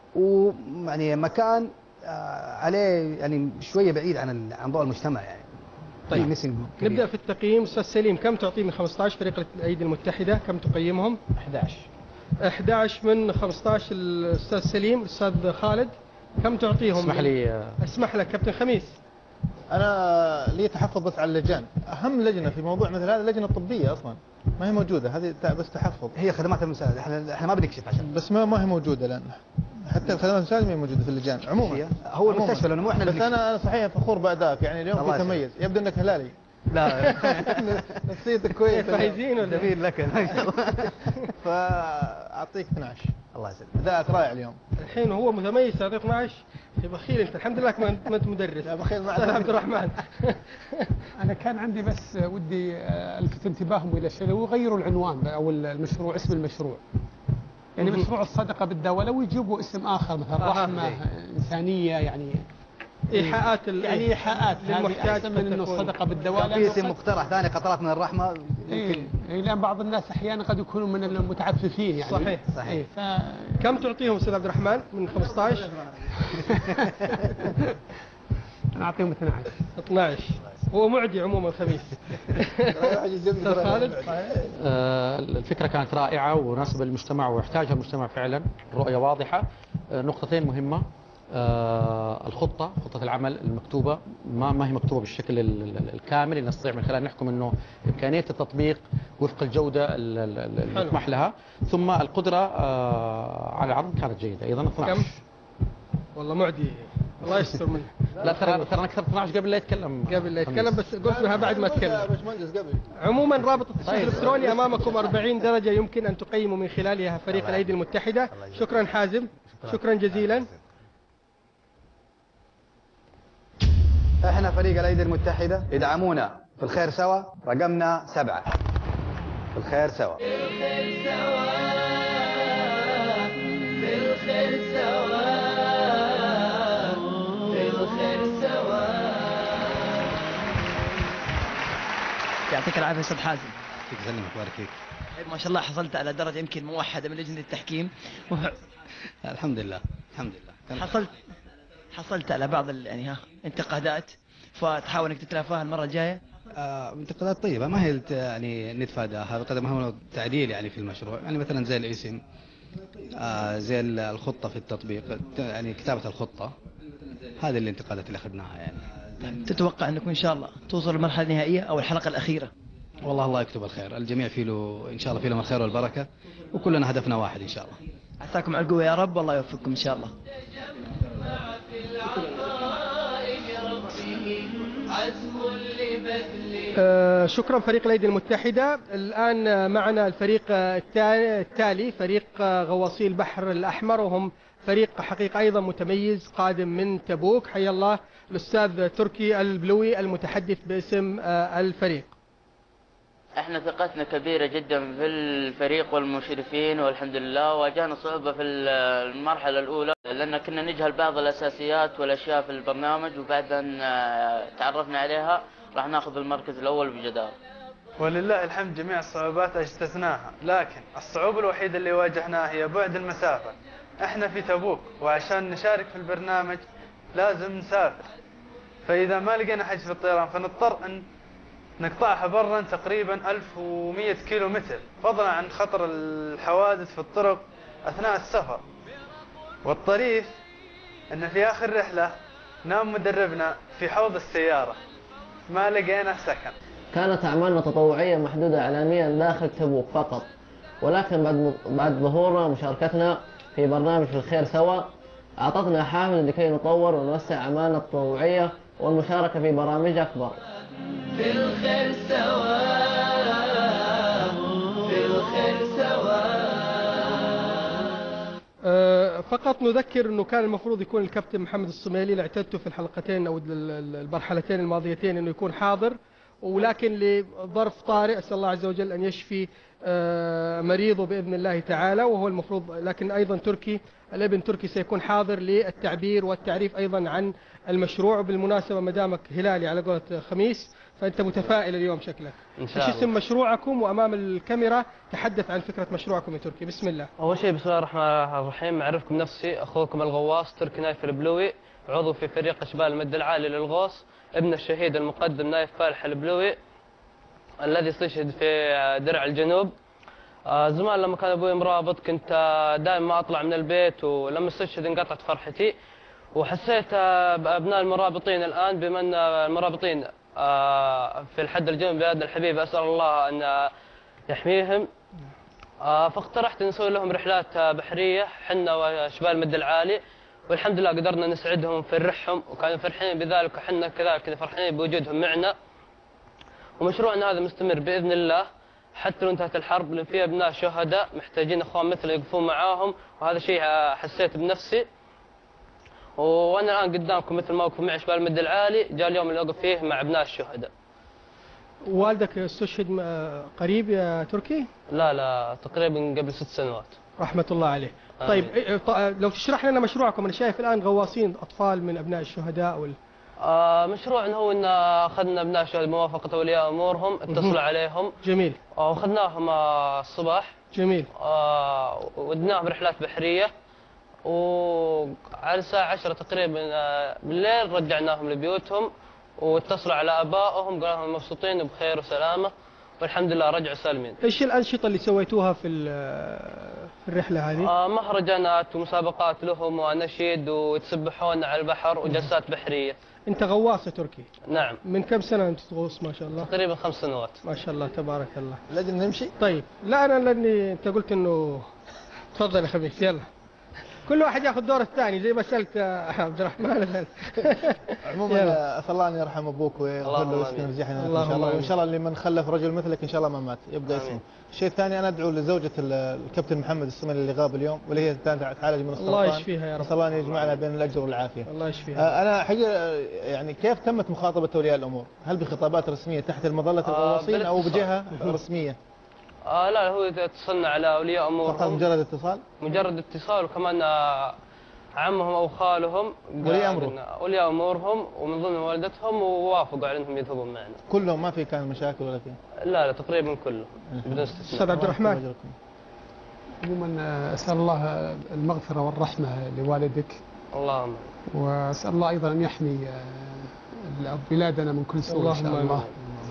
ويعني مكان عليه يعني شويه بعيد عن ضوء المجتمع يعني. طيب نبدأ في التقييم. أستاذ سليم، كم تعطيه من 15 فريق الأيدي المتحدة؟ كم تقيمهم؟ 11 من 15. الأستاذ سليم. الأستاذ خالد كم تعطيهم؟ اسمح لك كابتن خميس. انا لي تحفظ بس على اللجان. اهم لجنه في موضوع مثل هذا اللجنه الطبيه اصلا ما هي موجوده، هذه بس تحفظ. هي خدمات المساعده، احنا ما بنكشف عشان بس ما هي موجوده الان، حتى الخدمات المساعده ما هي موجوده في اللجان عموما. هو المستشفى لانه مو احنا بس انا صحيح فخور بادائك، يعني اليوم في تميز. يبدو انك هلالي. لا نفسيتك كويسه. فايزين ولا جميل لك ما شاء الله. فاعطيك 12. الله يسلمك. ادائك رائع اليوم. الحين هو متميز تعطيه 12. يا بخيل انت، الحمد لله ما انت مدرس. يا بخيل مع عبد الرحمن. انا كان عندي بس ودي الفت انتباههم الى شيء، لو يغيروا العنوان او المشروع، اسم المشروع. يعني مشروع الصدقه بالدواء لو يجيبوا اسم اخر مثلا رحمه انسانيه، يعني ايحاءات يعني ايحاءات للمحتاج احسن من انه الصدقه بالدواء. في اسم مقترح ثاني، قطرات من الرحمه. لان بعض الناس احيانا قد يكونوا من المتعففين يعني. صحيح. كم تعطيهم استاذ عبد الرحمن من 15؟ انا اعطيهم 12. هو معدي عموما خميس. استاذ خالد. الفكره كانت رائعه ومناسبه للمجتمع ويحتاجها المجتمع فعلا. الرؤيه واضحه. نقطتين مهمه. خطة العمل المكتوبة ما هي مكتوبة بالشكل الكامل اللي نستطيع من خلال نحكم انه امكانية التطبيق وفق الجودة المطمح لها. ثم القدرة على العرض كانت جيدة ايضا. 12. كم؟ والله معدي، الله يستر منه. لا ترى انا كتبت 12 قبل لا يتكلم. بس قلت لها بعد ما تكلم. عموما رابط التصويت الالكتروني امامكم 40 درجة يمكن ان تقيموا من خلالها فريق الايدي المتحدة. شكرا حازم، شكرا جزيلا. احنا فريق الايدي المتحده، ادعمونا في الخير سوا. رقمنا 7 في الخير سوا. يعطيك العافيه استاذ حازم. يعطيك يسلمك ويبارك فيك. ما شاء الله حصلت على درجه يمكن موحده من لجنه التحكيم. الحمد لله. حصلت على بعض يعني انتقادات، فتحاول انك تتلافاها المره الجايه. انتقادات طيبه ما هي يعني نتفاداها بقدر ما هو تعديل يعني في المشروع، يعني مثلا زي الاسم، زي الخطه في التطبيق، يعني كتابه الخطه. هذه الانتقادات اللي اخذناها يعني. تتوقع انكم ان شاء الله توصلوا للمرحله النهائيه او الحلقه الاخيره؟ والله الله يكتب الخير، الجميع في له ان شاء الله في لهم الخير والبركه، وكلنا هدفنا واحد ان شاء الله. عساكم على القوه يا رب، والله يوفقكم ان شاء الله. شكرا فريق الايدي المتحدة. الآن معنا الفريق التالي، فريق غواصي البحر الأحمر، وهم فريق حقيقة أيضا متميز قادم من تبوك. حيا الله الأستاذ تركي البلوي المتحدث باسم الفريق. احنا ثقتنا كبيرة جدا في الفريق والمشرفين، والحمد لله. واجهنا صعوبة في المرحلة الأولى لأن كنا نجهل بعض الأساسيات والأشياء في البرنامج، وبعد أن تعرفنا عليها راح ناخذ المركز الأول بجدارة. ولله الحمد جميع الصعوبات اجتزناها، لكن الصعوبة الوحيدة اللي واجهناها هي بعد المسافة. احنا في تبوك، وعشان نشارك في البرنامج لازم نسافر، فإذا ما لقينا حجز في الطيران فنضطر أن نقطعها برا تقريبا 1100 كيلو متر، فضلا عن خطر الحوادث في الطرق أثناء السفر. والطريف أن في آخر رحلة نام مدربنا في حوض السيارة، ما لقينا سكن. كانت أعمالنا تطوعية محدودة إعلاميا داخل تبوك فقط، ولكن بعد ظهورنا ومشاركتنا في برنامج في الخير سوا أعطتنا حافز لكي نطور ونوسع أعمالنا التطوعية والمشاركة في برامج أكبر. في الخير سوا، في الخير سوا. فقط نذكر أنه كان المفروض يكون الكابتن محمد الصميلي اللي اعتدته في الحلقتين أو المرحلتين الماضيتين أنه يكون حاضر، ولكن لظرف طارئ أسأل الله عز وجل أن يشفي مريض بإذن الله تعالى، وهو المفروض، لكن أيضا تركي الابن تركي سيكون حاضر للتعبير والتعريف أيضا عن المشروع. وبالمناسبة مدامك هلالي على قولة خميس، فأنت متفائل اليوم شكلك. إن شاء ايش الله. اسم مشروعكم؟ وأمام الكاميرا تحدث عن فكرة مشروعكم يا تركي، بسم الله. أول شيء بسم الله الرحمن الرحيم، أعرفكم نفسي، أخوكم الغواص تركي نايف البلوي، عضو في فريق أشبال المد العالي للغوص، ابن الشهيد المقدم نايف فالح البلوي الذي استشهد في درع الجنوب. زمان لما كان أبوي مرابط كنت دائما ما أطلع من البيت، ولما استشهد انقطعت فرحتي، وحسيت بأبناء المرابطين الآن، بما أن المرابطين في الحد الجنوبي بلادنا الحبيب، أسأل الله أن يحميهم. فاقترحت نسوي لهم رحلات بحرية حنا وأشبال المد العالي، والحمد لله قدرنا نسعدهم ونفرحهم، وكانوا فرحين بذلك، وحنا كذلك فرحانين بوجودهم معنا. ومشروعنا هذا مستمر بإذن الله حتى لو انتهت الحرب، لأن في أبناء شهداء محتاجين أخوان مثل يقفون معاهم، وهذا شيء حسيت بنفسي. وأنا الآن قدامكم مثل ما وقفوا معي أشبال المد العالي، جاء اليوم اللي وقف فيه مع أبناء الشهداء. والدك استشهد قريب يا تركي؟ لا تقريبا قبل 6 سنوات. رحمة الله عليه. طيب لو تشرح لنا مشروعكم، أنا شايف الآن غواصين أطفال من أبناء الشهداء مشروعنا هو أن أخذنا أبناء الشهداء بموافقة أولياء أمورهم، اتصلوا عليهم. جميل. وأخذناهم الصباح. جميل. ودناهم رحلات بحرية، وعلى الساعة 10 تقريبا بالليل رجعناهم لبيوتهم، واتصلوا على آبائهم قالوا لهم مبسوطين وبخير وسلامة، والحمد لله رجعوا سالمين. ايش الأنشطة اللي سويتوها في الرحلة هذه؟ مهرجانات ومسابقات لهم ونشيد، ويتسبحون على البحر وجلسات بحرية. أنت غواص يا تركي؟ نعم. من كم سنة أنت تغوص ما شاء الله؟ تقريبا 5 سنوات. ما شاء الله تبارك الله. لازم نمشي؟ طيب لا أنا لأني أنت قلت إنه تفضل يا خميس، يلا كل واحد ياخذ دور الثاني زي ما سألت عبد الرحمن. عموما اسال الله ان يرحم ابوك ويغفر له ويسكنه في جحيم ان شاء الله، وان شاء الله لمن خلف رجل مثلك ان شاء الله ما مات يبقى اسمه. الشيء الثاني انا ادعو لزوجة الكابتن محمد السمري اللي غاب اليوم، واللي هي تعالج من السرطان. الله يشفيها يا رب. اسال الله ان يجمعنا بين الاجر والعافيه. الله يشفيها. انا حقيقه يعني كيف تمت مخاطبه اولياء الامور؟ هل بخطابات رسميه تحت المظله الغواصين او بجهه رسميه؟ لا هو اتصلنا على اولياء امورهم. فقط مجرد اتصال؟ مجرد اتصال، وكمان عمهم او خالهم ولي امورهم ومن ضمن والدتهم، ووافقوا على انهم يذهبون معنا. كلهم ما في كان مشاكل ولا في؟ لا تقريبا كلهم بدون استثناء. استاذ عبد الرحمن. عموما اسال الله المغفره والرحمه لوالدك. اللهم. واسال الله ايضا ان يحمي بلادنا من كل سوء ان شاء الله.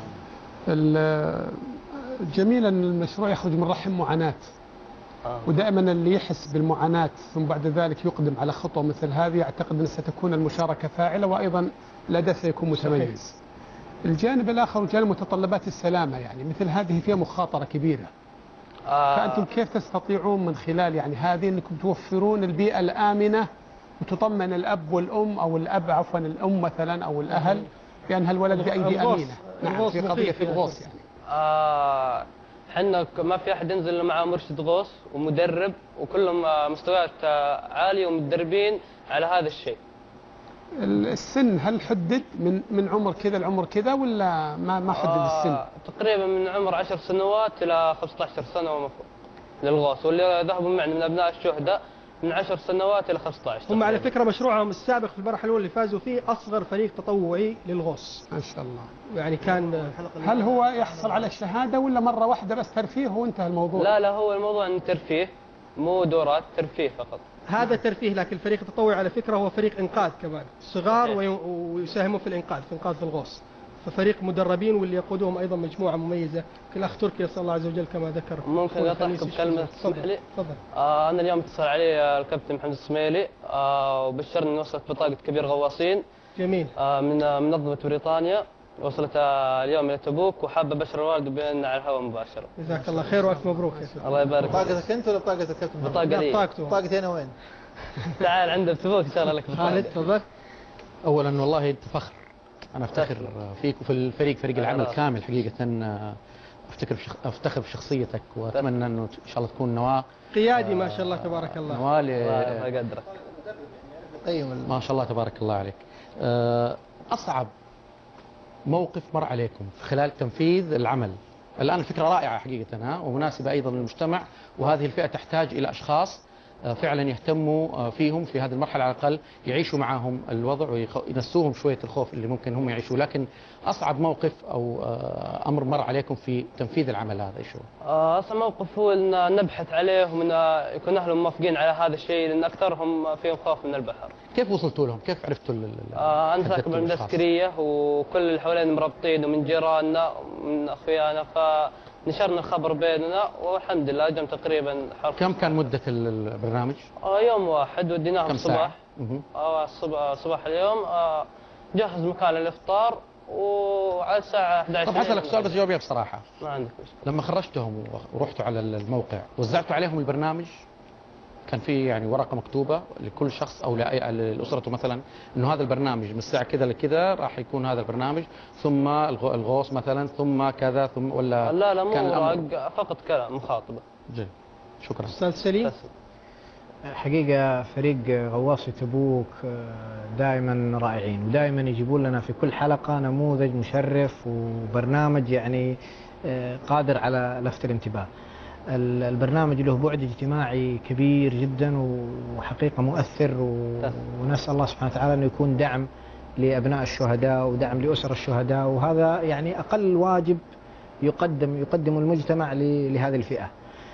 جميل ان المشروع يخرج من رحم معاناه. ودائما اللي يحس بالمعاناة ثم بعد ذلك يقدم على خطوة مثل هذه، أعتقد أن ستكون المشاركة فاعلة، وأيضا الأداء سيكون متميز. الجانب الآخر جانب متطلبات السلامة، يعني مثل هذه فيها مخاطرة كبيرة. فأنتم كيف تستطيعون من خلال يعني هذه أنكم توفرون البيئة الآمنة وتطمن الأب والأم، أو الأب عفوا الأم مثلا أو الأهل، بأن هالولد بأيدي أمينة. نعم، في قضية الغوص يعني. حنا ما في احد ينزل معاه مرشد غوص ومدرب، وكلهم مستويات عاليه ومتدربين على هذا الشيء. السن هل حدد من عمر كذا لعمر كذا، ولا ما حدد السن؟ تقريبا من عمر 10 سنوات الى 15 سنه وما فوق للغوص، واللي ذهبوا معنا من ابناء الشهداء من 10 سنوات الى 15. هم على فكره مشروعهم السابق في المرحله الاولى اللي فازوا فيه اصغر فريق تطوعي للغوص. ما شاء الله. يعني كان هل هو يحصل على الشهاده ولا مره واحده بس ترفيه وانتهى الموضوع؟ لا هو الموضوع انه ترفيه، مو دورات، ترفيه فقط. هذا ترفيه، لكن الفريق التطوعي على فكره هو فريق انقاذ كمان، صغار ويساهمون في الانقاذ، في انقاذ الغوص. ففريق مدربين واللي يقودهم ايضا مجموعه مميزه، الاخ تركي نسال الله عز وجل كما ذكر. ممكن اطرحكم بكلمه تسمح لي؟ تفضل. انا اليوم اتصل علي الكابتن محمد السميلي وبشرني ان وصلت بطاقه كبير غواصين. جميل. من منظمه بريطانيا، وصلت اليوم الى تبوك، وحابه ابشر الوالد بان على الهواء مباشره. جزاك الله خير والف مبروك يا سيدي. الله يبارك فيك. بطاقتك انت ولا بطاقه الكابتن؟ بطاقه لي. بطاقتي انا وين؟ تعال عنده بتبوك ان شاء الله لك. خالد تفضل. اولا والله انت فخر، انا افتخر فيك وفي الفريق، فريق العمل كامل حقيقه. افتخر بشخصيتك، واتمنى انه ان شاء الله تكون نواه قيادي ما شاء الله تبارك الله. نواه ما قدرك. ما شاء الله تبارك الله عليك. اصعب موقف مر عليكم في خلال تنفيذ العمل الآن الفكرة رائعة حقيقة ومناسبة أيضا للمجتمع، وهذه الفئة تحتاج إلى أشخاص فعلا يهتموا فيهم في هذه المرحلة، على الأقل يعيشوا معهم الوضع وينسوهم شوية الخوف اللي ممكن هم يعيشوا. لكن أصعب موقف أو أمر مر عليكم في تنفيذ العمل هذا إيش هو؟ أصعب موقف هو أن نبحث عليهم وأن يكون أهلهم موافقين على هذا الشيء، لأن أكثرهم فيهم خوف من البحر. كيف وصلتوا لهم؟ كيف عرفتوا أنا ساكن بالمدسكرية وكل اللي حوالينا مربطين ومن جيراننا ومن أخويانا، فنشرنا الخبر بيننا والحمد لله جم تقريبا كم كان مدة البرنامج؟ يوم واحد وديناهم الصباح. صباح اليوم جهز مكان الإفطار وعلى الساعة 11. طب حسألك سؤال بس جاوبيه بصراحة. ما عندك مشكلة. لما خرجتهم ورحتوا على الموقع وزعتوا عليهم البرنامج، كان في يعني ورقة مكتوبة لكل شخص أو لأسرته مثلا إنه هذا البرنامج من الساعة كذا لكذا راح يكون هذا البرنامج، ثم الغوص مثلا، ثم كذا، ثم ولا لا مو فقط كلام مخاطبة. جيد، شكرا. أستاذ سليم. حقيقة فريق غواصي تبوك دائما رائعين، ودائما يجيبون لنا في كل حلقة نموذج مشرف وبرنامج يعني قادر على لفت الانتباه. البرنامج له بعد اجتماعي كبير جدا وحقيقة مؤثر، ونسأل الله سبحانه وتعالى أنه يكون دعم لأبناء الشهداء ودعم لأسر الشهداء، وهذا يعني أقل واجب يقدم المجتمع لهذه الفئة.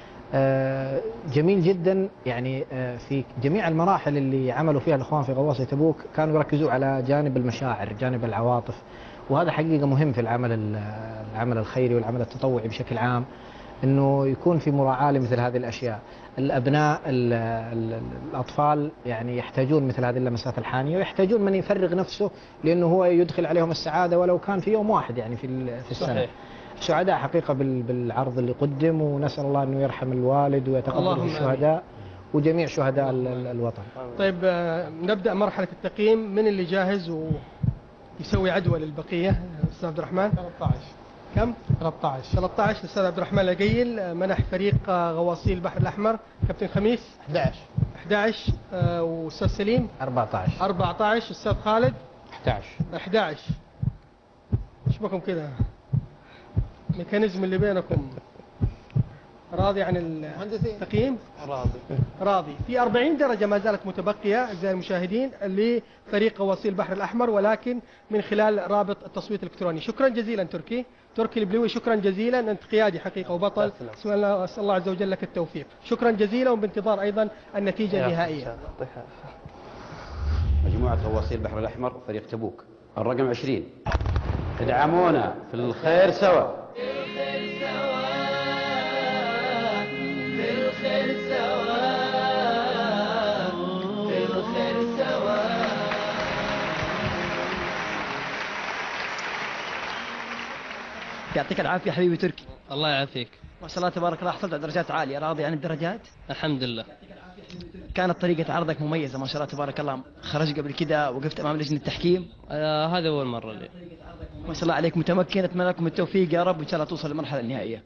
جميل جدا يعني في جميع المراحل اللي عملوا فيها الإخوان في غواصي تبوك كانوا يركزوا على جانب المشاعر، جانب العواطف، وهذا حقيقة مهم في العمل الخيري والعمل التطوعي بشكل عام، انه يكون في مراعاة لمثل هذه الاشياء. الابناء الاطفال يعني يحتاجون مثل هذه اللمسات الحانية، ويحتاجون من يفرغ نفسه لانه هو يدخل عليهم السعادة ولو كان في يوم واحد يعني في السنة. صحيح. سعداء حقيقة بالعرض اللي قدم، ونسأل الله انه يرحم الوالد ويتقبل الشهداء وجميع شهداء الوطن. طيب نبدأ مرحلة التقييم. من اللي جاهز ويسوي عدوى للبقية؟ أستاذ عبد الرحمن. 13. كم؟ 13. الأستاذ عبد الرحمن العقيل منح فريق غواصي البحر الأحمر. كابتن خميس 11. وأستاذ سليم 14. أستاذ خالد 11. ايش بكم كذا؟ الميكانيزم اللي بينكم راضي عن التقييم؟ راضي. في 40 درجة ما زالت متبقية أعزائي المشاهدين لفريق غواصي البحر الأحمر، ولكن من خلال رابط التصويت الإلكتروني. شكرا جزيلا تركي البلوي، شكرا جزيلا، أنت قيادي حقيقة وبطل. أسأل الله عز وجل لك التوفيق. شكرا جزيلا، وبانتظار أيضا النتيجة النهائية. مجموعة غواصي البحر الأحمر فريق تبوك الرقم 20. ادعمونا في الخير سوا. يعطيك العافية حبيبي تركي. الله يعافيك. ما شاء الله تبارك الله، حصلت على درجات عالية. راضي عن الدرجات؟ الحمد لله. كانت طريقة عرضك مميزة ما شاء الله تبارك الله. خرجت قبل كده وقفت أمام لجنة التحكيم؟ هذا أول مرة لي. ما شاء الله عليك، متمكن. أتمنى لكم التوفيق يا رب، وإن شاء الله توصل للمرحلة النهائية.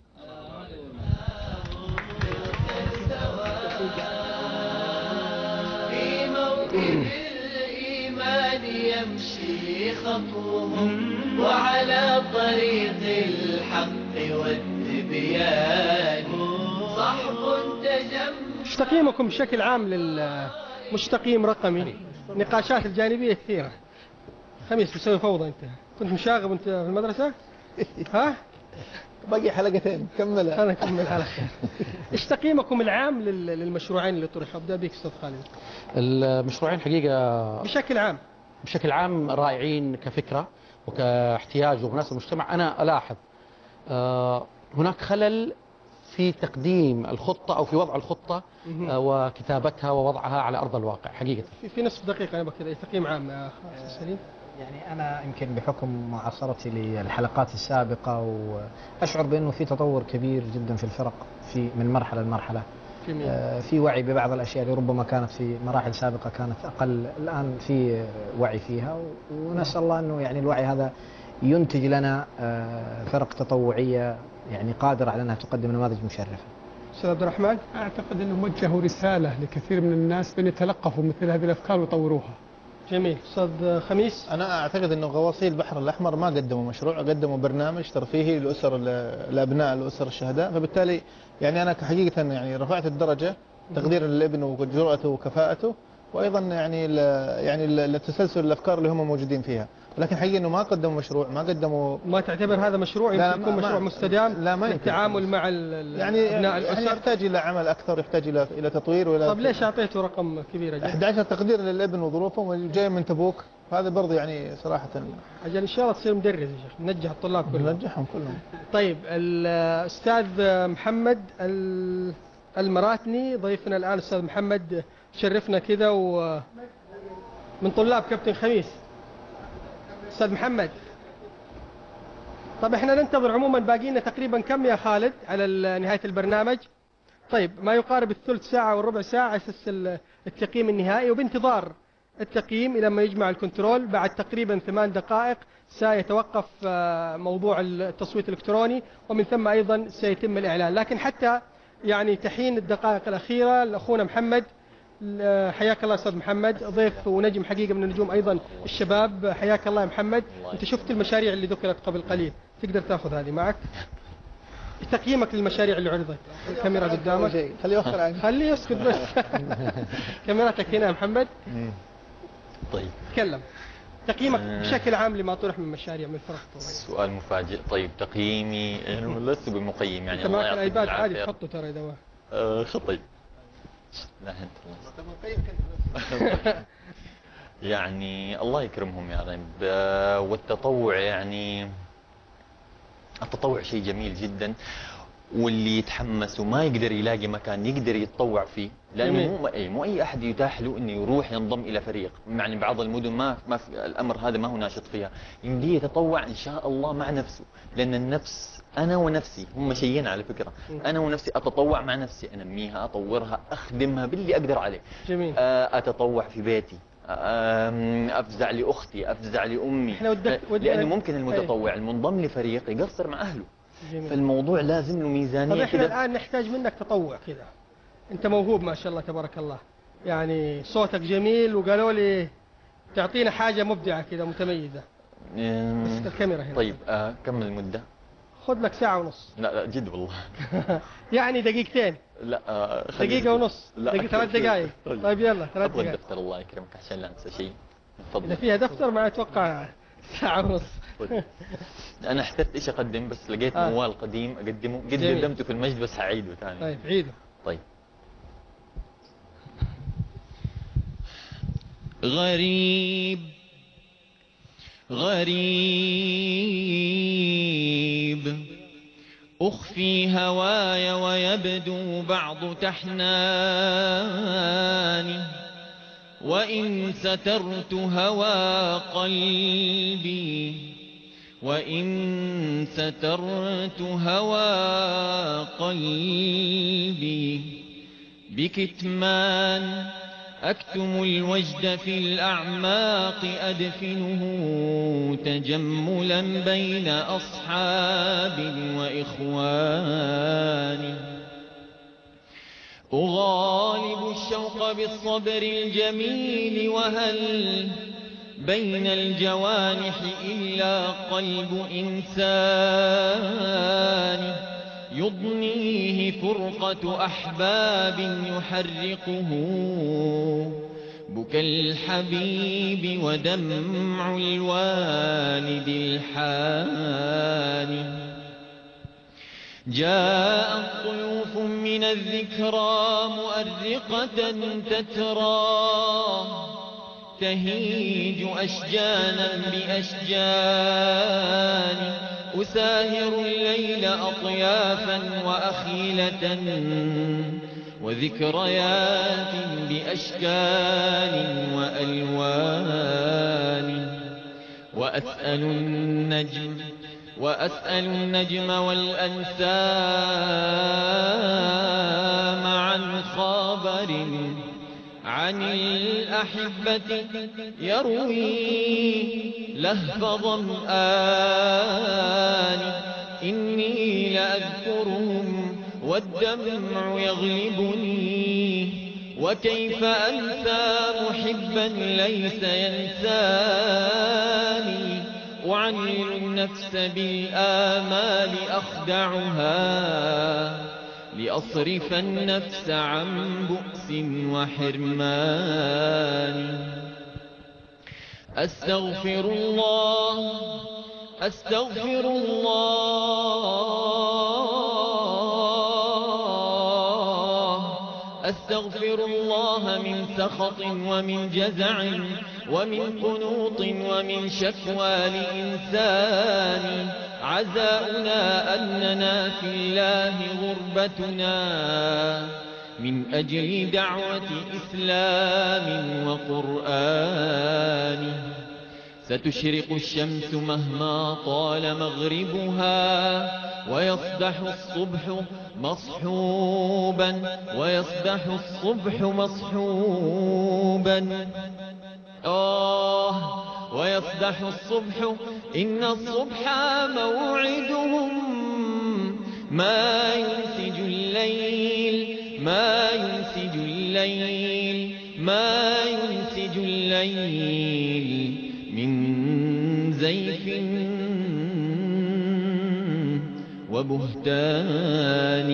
في موكب الإيمان يمشي خطوهم، وعلى طريق الحق والتبيان صحب تجمع. ايش تقييمكم بشكل عام مش تقييم رقمي، نقاشات الجانبية كثيرة. خميس بتسوي فوضى انت، كنت مشاغب انت في المدرسة؟ ها؟ باقي حلقتين كملها. انا اكمل على خير. ايش تقييمكم العام للمشروعين اللي طرحوا؟ ابدا بك استاذ خالد. المشروعين حقيقة بشكل عام رائعين كفكرة وكاحتياج ومناسبة المجتمع. أنا ألاحظ هناك خلل في تقديم الخطة أو في وضع الخطة وكتابتها ووضعها على أرض الواقع حقيقة. في نصف دقيقة أنا بكذا تقييم عام يا أستاذ سليم. يعني أنا يمكن بحكم معاصرتي للحلقات السابقة وأشعر بأنه في تطور كبير جدا في الفرق من مرحلة لمرحلة. في وعي ببعض الأشياء اللي ربما كانت في مراحل سابقة كانت أقل، الآن في وعي فيها، ونسأل الله أنه يعني الوعي هذا ينتج لنا فرق تطوعية يعني قادرة على أنها تقدم نماذج مشرفة. أستاذ عبد الرحمن، أعتقد أنهم وجهوا رسالة لكثير من الناس بأن يتلقفوا مثل هذه الأفكار ويطوروها. جميل. أستاذ خميس. أنا أعتقد أنه غواصي البحر الأحمر ما قدموا مشروع، قدموا برنامج ترفيهي لأسر الأبناء الأسر الشهداء، فبالتالي يعني أنا حقيقة يعني رفعت الدرجة تقديرا للابن وجرأته وكفاءته، وايضا يعني التسلسل الافكار اللي هم موجودين فيها، لكن حقيقة انه ما قدموا مشروع، ما قدموا. ما تعتبر هذا مشروع يمكن يكون مشروع مستدام؟ لا ما للتعامل مع يعني يحتاج الى عمل اكثر، يحتاج الى تطوير ولا. طيب ليش اعطيته رقم كبير جدا؟ 11 تقدير للابن وظروفهم، وجاي من تبوك، هذا برضه يعني صراحة. أجل إن شاء الله تصير مدرس يا شيخ، ننجح الطلاب كلهم. ننجحهم كلهم. طيب الأستاذ محمد المراتني ضيفنا الآن. أستاذ محمد شرفنا كذا من طلاب كابتن خميس. أستاذ محمد، طب احنا ننتظر عموما، باقي لنا تقريبا كم يا خالد على نهاية البرنامج؟ طيب ما يقارب الثلث ساعة والربع ساعة على أساس التقييم النهائي، وبانتظار التقييم إلى ما يجمع الكنترول. بعد تقريبا 8 دقائق سيتوقف موضوع التصويت الإلكتروني، ومن ثم أيضا سيتم الإعلان. لكن حتى يعني تحين الدقائق الأخيرة لأخونا محمد، حياك الله أستاذ محمد، ضيف ونجم حقيقة من النجوم أيضا الشباب. حياك الله يا محمد. أنت شفت المشاريع اللي ذكرت قبل قليل، تقدر تأخذ هذه معك تقييمك للمشاريع اللي عرضت. الكاميرا قدامك، خليه يوخر عنك، خليه يسكت بس. كاميراتك هنا يا محمد. طيب تكلم تقييمك بشكل عام لما طرح من مشاريع من فرق طويل. سؤال مفاجئ. طيب تقييمي لست بمقيم يعني. انت معك الايباد عادي تحطه ترى اذا خطي. لا يعني الله يكرمهم يا رب. والتطوع يعني التطوع شيء جميل جدا، واللي يتحمس وما يقدر يلاقي مكان يقدر يتطوع فيه، لانه مو اي احد يتاح له انه يروح ينضم الى فريق. يعني بعض المدن ما في الامر هذا، ما هو ناشط فيها، يمديه يتطوع ان شاء الله مع نفسه، لان النفس انا ونفسي هم شيئين على فكره. انا ونفسي اتطوع مع نفسي، انميها، اطورها، اخدمها باللي اقدر عليه. جميل. اتطوع في بيتي، افزع لاختي، افزع لامي، لانه ممكن المتطوع المنضم لفريق يقصر مع اهله. جميل. فالموضوع لازم له ميزانيه. طيب احنا الان نحتاج منك تطوع كذا، انت موهوب ما شاء الله تبارك الله، يعني صوتك جميل، وقالوا لي تعطينا حاجه مبدعه كذا متميزه. بس الكاميرا هنا. طيب كم المده؟ خذ لك ساعه ونص. لا جد والله. يعني دقيقتين. لا دقيقه ونص. 3 دقائق. طيب يلا 3 دقائق. ابغى الدفتر الله يكرمك عشان لا انسى شيء. تفضل. اذا فيها دفتر ما اتوقع ساعه ونص. انا احترت ايش اقدم، بس لقيت موال قديم اقدمه، قد قدمته في المجد بس هعيده ثاني. طيب عيده. طيب. غريب غريب أخفي هواي ويبدو بعض تحناني، وإن سترت هوى قلبي، وإن سترت هوى قلبي بكتمان أكتم الوجد في الأعماق أدفنه تجملا بين أصحاب وإخوان، أغالب الشوق بالصبر الجميل، وهل بين الجوانح إلا قلب إنسان يضنيه فرقة أحباب يحرقه بكى الحبيب ودمع الوالد الحان. جاءت طيوف من الذكرى مؤرقة تترى تهيج أشجانا بأشجان، أساهر الليل أطيافا وأخيلة وذكريات بأشكال وألوان، وأسأل النجم والأنسام عن خبر عن الأحبة يروي لهف ظمآن، إني لأذكرهم والدمع يغلبني وكيف أنسى محبا ليس ينساني أعلل النفس بالآمال أخدعها لأصرف النفس عن بؤس وحرمان أستغفر الله أستغفر الله أستغفر الله من سخط ومن جزع ومن قنوط ومن شكوى لإنسان عزاؤنا أننا في الله غربتنا من أجل دعوة إسلام وقرآن ستشرق الشمس مهما طال مغربها ويصبح الصبح مصحوبا ويصبح الصبح إن الصبح موعدهم ما ينسج الليل من زيف وبهتان.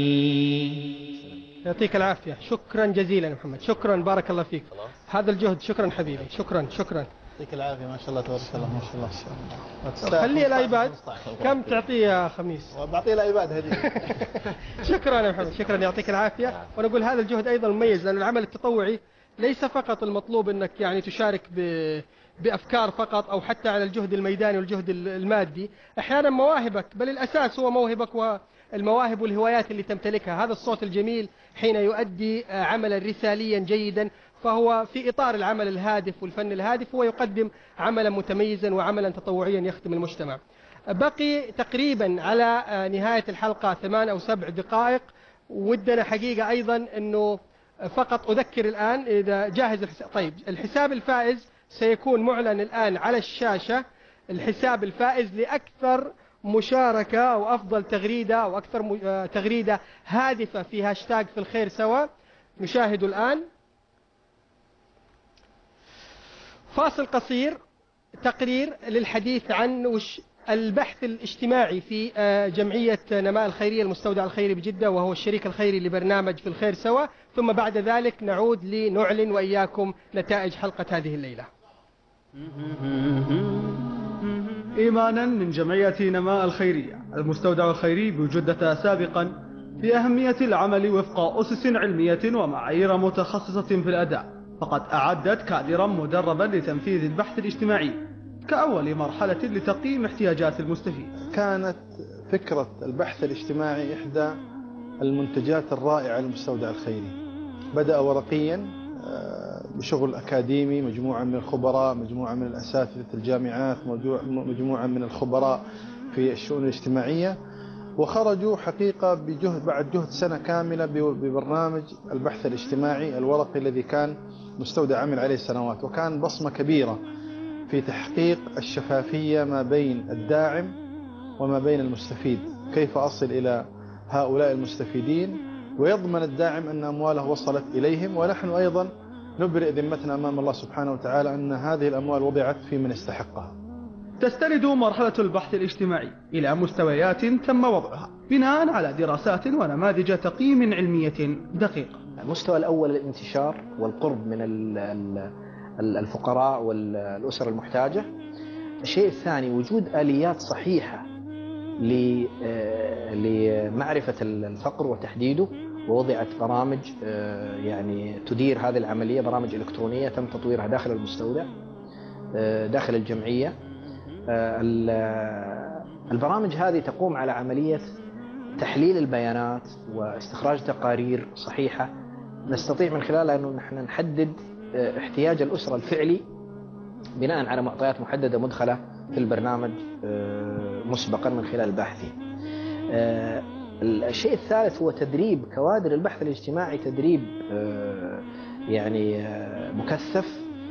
يعطيك العافية، شكرا جزيلا محمد، شكرا، بارك الله فيك. هذا الجهد، شكرا حبيبي، شكرا. يعطيك العافية، ما شاء الله تبارك الله، ما شاء الله. خلي الايباد، كم تعطيه يا خميس؟ بعطيه الايباد هدية. شكرا يا محمد، شكرا، يعطيك العافية. ونقول هذا الجهد ايضا مميز، لأن العمل التطوعي ليس فقط المطلوب انك يعني تشارك بأفكار فقط أو حتى على الجهد الميداني والجهد المادي، أحيانا مواهبك، بل الأساس هو موهبك والمواهب والهوايات اللي تمتلكها. هذا الصوت الجميل حين يؤدي عملا رساليا جيدا فهو في إطار العمل الهادف والفن الهادف، هو يقدم عملا متميزا وعملا تطوعيا يخدم المجتمع. بقي تقريبا على نهاية الحلقة 8 أو 7 دقائق، ودنا حقيقة أيضا أنه فقط أذكر الآن إذا جاهز الحساب. طيب، الحساب الفائز سيكون معلن الآن على الشاشة، الحساب الفائز لأكثر مشاركة أو أفضل تغريدة أو أكثر تغريدة هادفة في هاشتاج في الخير سوا. نشاهد الآن فاصل قصير، تقرير للحديث عن البحث الاجتماعي في جمعية نماء الخيرية المستودع الخيري بجدة، وهو الشريك الخيري لبرنامج في الخير سوا. ثم بعد ذلك نعود لنعلن وإياكم نتائج حلقة هذه الليلة. إيمانا من جمعية نماء الخيرية المستودع الخيري بجدة سابقا في أهمية العمل وفق أسس علمية ومعايير متخصصة في الأداء، فقد أعدت كادرا مدربا لتنفيذ البحث الاجتماعي كأول مرحلة لتقييم احتياجات المستفيد. كانت فكرة البحث الاجتماعي إحدى المنتجات الرائعة للمستودع الخيري. بدأ ورقيا بشغل أكاديمي، مجموعة من الخبراء، مجموعة من الأساتذة الجامعات، مجموعة من الخبراء في الشؤون الاجتماعية، وخرجوا حقيقة بعد جهد سنة كاملة ببرنامج البحث الاجتماعي الورقي الذي كان مستودع عمل عليه سنوات، وكان بصمة كبيرة في تحقيق الشفافية ما بين الداعم وما بين المستفيد، كيف أصل إلى هؤلاء المستفيدين ويضمن الداعم أن أمواله وصلت إليهم، ونحن أيضا نبرئ ذمتنا أمام الله سبحانه وتعالى أن هذه الأموال وضعت في من استحقها. تستند مرحلة البحث الاجتماعي إلى مستويات تم وضعها بناء على دراسات ونماذج تقييم علمية دقيقة. المستوى الأول الانتشار والقرب من الفقراء والأسر المحتاجة. الشيء الثاني وجود آليات صحيحة لمعرفة الفقر وتحديده، ووضعت برامج يعني تدير هذه العملية، برامج إلكترونية تم تطويرها داخل المستودع داخل الجمعية. البرامج هذه تقوم على عملية تحليل البيانات واستخراج تقارير صحيحة نستطيع من خلالها أنه نحن نحدد احتياج الأسرة الفعلي بناء على معطيات محددة مدخلة في البرنامج مسبقا من خلال بحثي. الشيء الثالث هو تدريب كوادر البحث الاجتماعي، تدريب يعني مكثف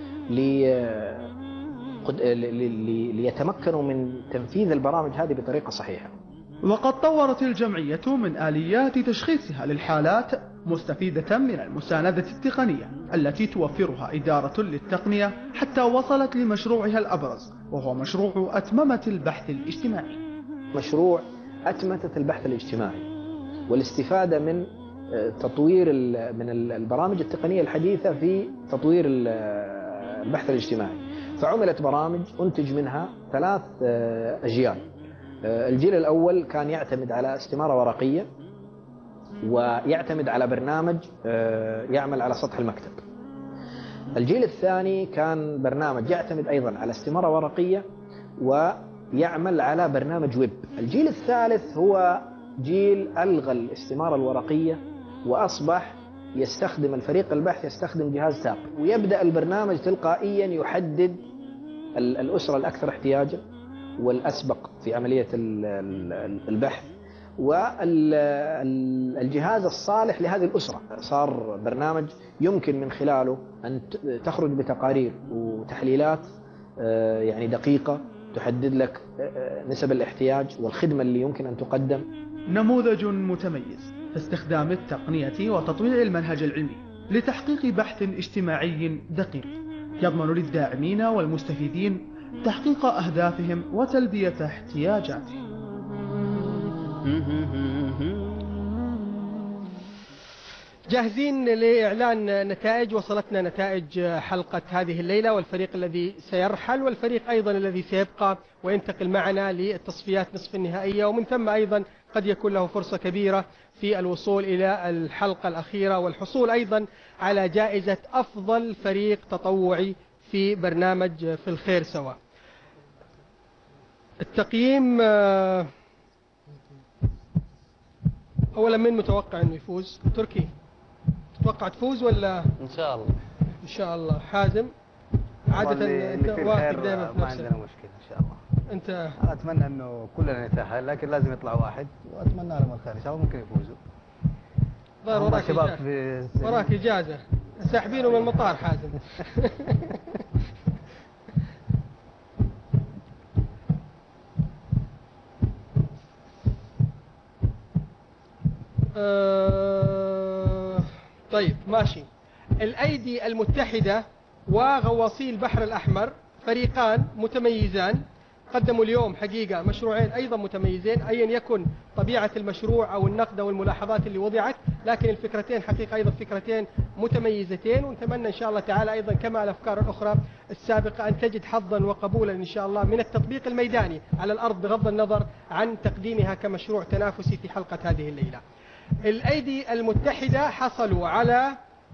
ليتمكنوا من تنفيذ البرامج هذه بطريقة صحيحة. وقد طورت الجمعية من آليات تشخيصها للحالات مستفيدة من المساندة التقنية التي توفرها إدارة للتقنية حتى وصلت لمشروعها الأبرز، وهو مشروع أتممة البحث الاجتماعي. مشروع أتمتة البحث الاجتماعي والاستفادة من تطوير من البرامج التقنية الحديثة في تطوير البحث الاجتماعي. فعملت برامج أنتج منها 3 أجيال. الجيل الأول كان يعتمد على استمارة ورقية ويعتمد على برنامج يعمل على سطح المكتب. الجيل الثاني كان برنامج يعتمد أيضا على استمارة ورقية ويعمل على برنامج ويب. الجيل الثالث هو جيل ألغى الاستمارة الورقية وأصبح يستخدم الفريق البحث يستخدم جهاز تاب، ويبدأ البرنامج تلقائيا يحدد الأسرة الأكثر احتياجا والأسبق في عملية البحث والجهاز الصالح لهذه الأسرة. صار برنامج يمكن من خلاله أن تخرج بتقارير وتحليلات يعني دقيقة تحدد لك نسب الاحتياج والخدمة اللي يمكن أن تقدم. نموذج متميز في استخدام التقنية وتطوير المنهج العلمي لتحقيق بحث اجتماعي دقيق يضمن للداعمين والمستفيدين تحقيق أهدافهم وتلبية احتياجاتهم. جاهزين لإعلان نتائج. وصلتنا نتائج حلقة هذه الليلة، والفريق الذي سيرحل والفريق أيضا الذي سيبقى وينتقل معنا للتصفيات نصف النهائية، ومن ثم أيضا قد يكون له فرصة كبيرة في الوصول إلى الحلقة الأخيرة والحصول أيضا على جائزة أفضل فريق تطوعي في برنامج في الخير سوا. التقييم أولا، من متوقع أنه يفوز؟ تركي تتوقع تفوز ولا؟ إن شاء الله. إن شاء الله. حازم عادة أنت واثق دائما في ما نفسك. عندنا مشكلة إن شاء الله. أنت أنا أتمنى إنه كلنا نتأهل، لكن لازم يطلع واحد، وأتمنى لهم الخير إن شاء الله ممكن يفوزوا. ظهر وراك إجازة. وراك إجازة ساحبينه من المطار حازم. طيب ماشي. الأيدي المتحدة وغواصي البحر الأحمر فريقان متميزان، قدموا اليوم حقيقة مشروعين أيضا متميزين، أيا يكن طبيعة المشروع أو النقد أو الملاحظات اللي وضعت، لكن الفكرتين حقيقة أيضا فكرتين متميزتين. ونتمنى إن شاء الله تعالى أيضا كما الأفكار الأخرى السابقة أن تجد حظا وقبولا إن شاء الله من التطبيق الميداني على الأرض، بغض النظر عن تقديمها كمشروع تنافسي في حلقة هذه الليلة. الأيدي المتحدة حصلوا على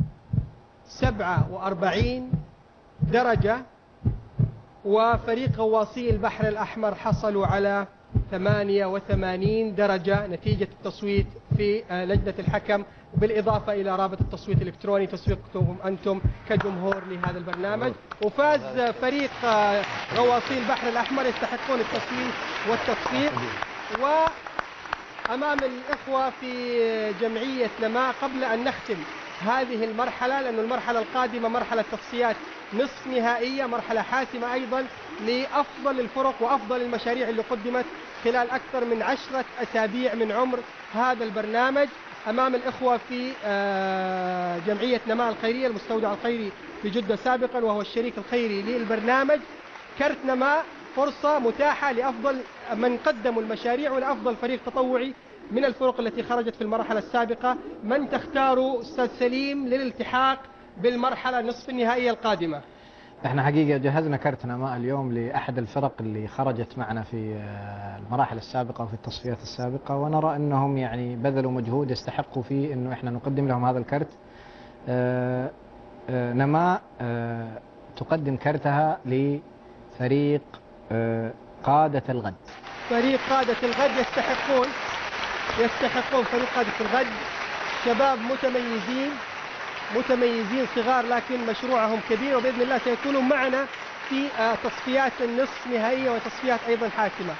47 درجة، وفريق غواصي البحر الأحمر حصلوا على 88 درجة نتيجة التصويت في لجنة الحكم، بالإضافة إلى رابط التصويت الإلكتروني تصويتكم أنتم كجمهور لهذا البرنامج. وفاز فريق غواصي البحر الأحمر، يستحقون التصويت والتصفيق. وأمام الإخوة في جمعية نماء، قبل أن نختم هذه المرحلة، لأن المرحلة القادمة مرحلة تصفيات نصف نهائية، مرحلة حاسمة أيضا لأفضل الفرق وأفضل المشاريع اللي قدمت خلال أكثر من 10 أسابيع من عمر هذا البرنامج. أمام الإخوة في جمعية نماء الخيرية، المستودع الخيري في جدة سابقا وهو الشريك الخيري للبرنامج، كرت نماء فرصة متاحة لأفضل من قدموا المشاريع ولأفضل فريق تطوعي من الفرق التي خرجت في المرحلة السابقة. من تختاروا أستاذ سليم للالتحاق بالمرحلة نصف النهائية القادمة؟ احنا حقيقة جهزنا كرت نماء اليوم لأحد الفرق اللي خرجت معنا في المراحل السابقة وفي التصفيات السابقة، ونرى أنهم يعني بذلوا مجهود يستحقوا فيه أنه احنا نقدم لهم هذا الكرت. نماء تقدم كرتها لفريق قادة الغد. فريق قادة الغد يستحقون فريق قادة الغد، شباب متميزين صغار لكن مشروعهم كبير، وبإذن الله سيكونوا معنا في تصفيات النصف نهائية وتصفيات أيضا حاسمة.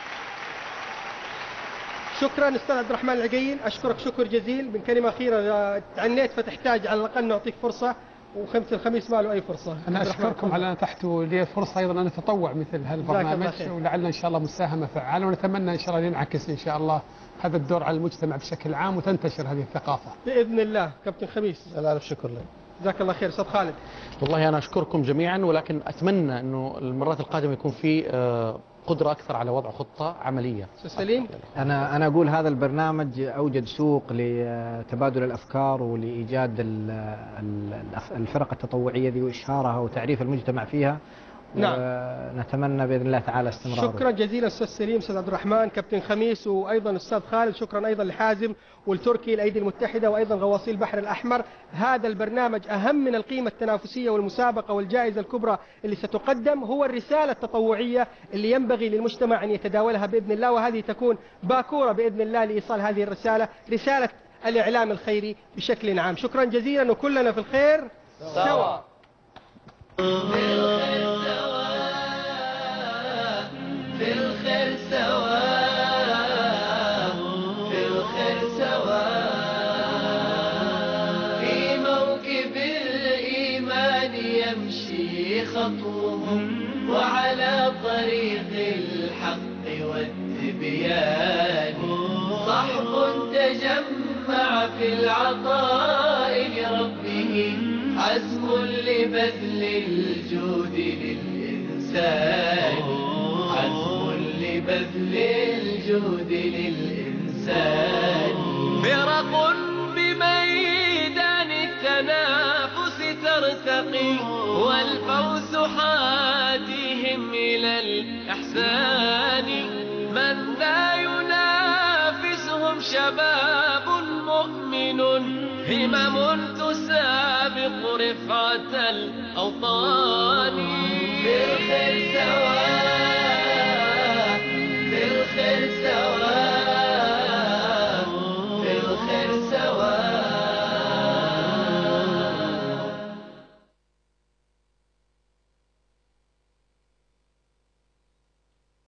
شكرا أستاذ عبد الرحمن العقيل، أشكرك شكر جزيل. من كلمة أخيرة تعنيت فتحتاج على الأقل نعطيك فرصة وخميس الخميس ما له أي فرصة. أنا أشكركم على أن أتحتوا لي فرصة أيضا أن أتطوع مثل هالبرنامج، ولعل إن شاء الله مساهمة فعالة، ونتمنى إن شاء الله ينعكس إن شاء الله هذا الدور على المجتمع بشكل عام وتنتشر هذه الثقافة بإذن الله. كابتن خميس. ألف شكر لك. جزاك الله خير. أستاذ خالد. والله أنا أشكركم جميعا، ولكن أتمنى أنه المرات القادمة يكون في قدرة أكثر على وضع خطة عملية. أستاذ سليم. أنا أقول هذا البرنامج أوجد سوق لتبادل الأفكار ولإيجاد الفرق التطوعية ذي وإشهارها وتعريف المجتمع فيها. نعم. نتمنى بإذن الله تعالى استمراره. شكرا جزيلا أستاذ سليم، أستاذ عبد الرحمن، كابتن خميس، وأيضا أستاذ خالد. شكرا أيضا لحازم والتركي الأيدي المتحدة، وأيضا غواصي البحر الأحمر. هذا البرنامج أهم من القيمة التنافسية والمسابقة والجائزة الكبرى اللي ستقدم، هو الرسالة التطوعية اللي ينبغي للمجتمع أن يتداولها بإذن الله، وهذه تكون باكورة بإذن الله لإيصال هذه الرسالة، رسالة الإعلام الخيري بشكل عام. شكرا جزيلا، وكلنا في الخير سوا. في الخير سوا، في الخير سوا، في موكب الإيمان يمشي خطوهم، وعلى طريق الحق والتبيان صحب تجمع في العطاء لربه، عزم لبذل الجود للإنسان، عزم لبذل الجود للإنسان. فرق بميدان التنافس ترتقي، والفوز حاديهم إلى الإحسان. من لا ينافسهم شباب مؤمن، همم تسابق رفعة الأوطان. في الخير سوا.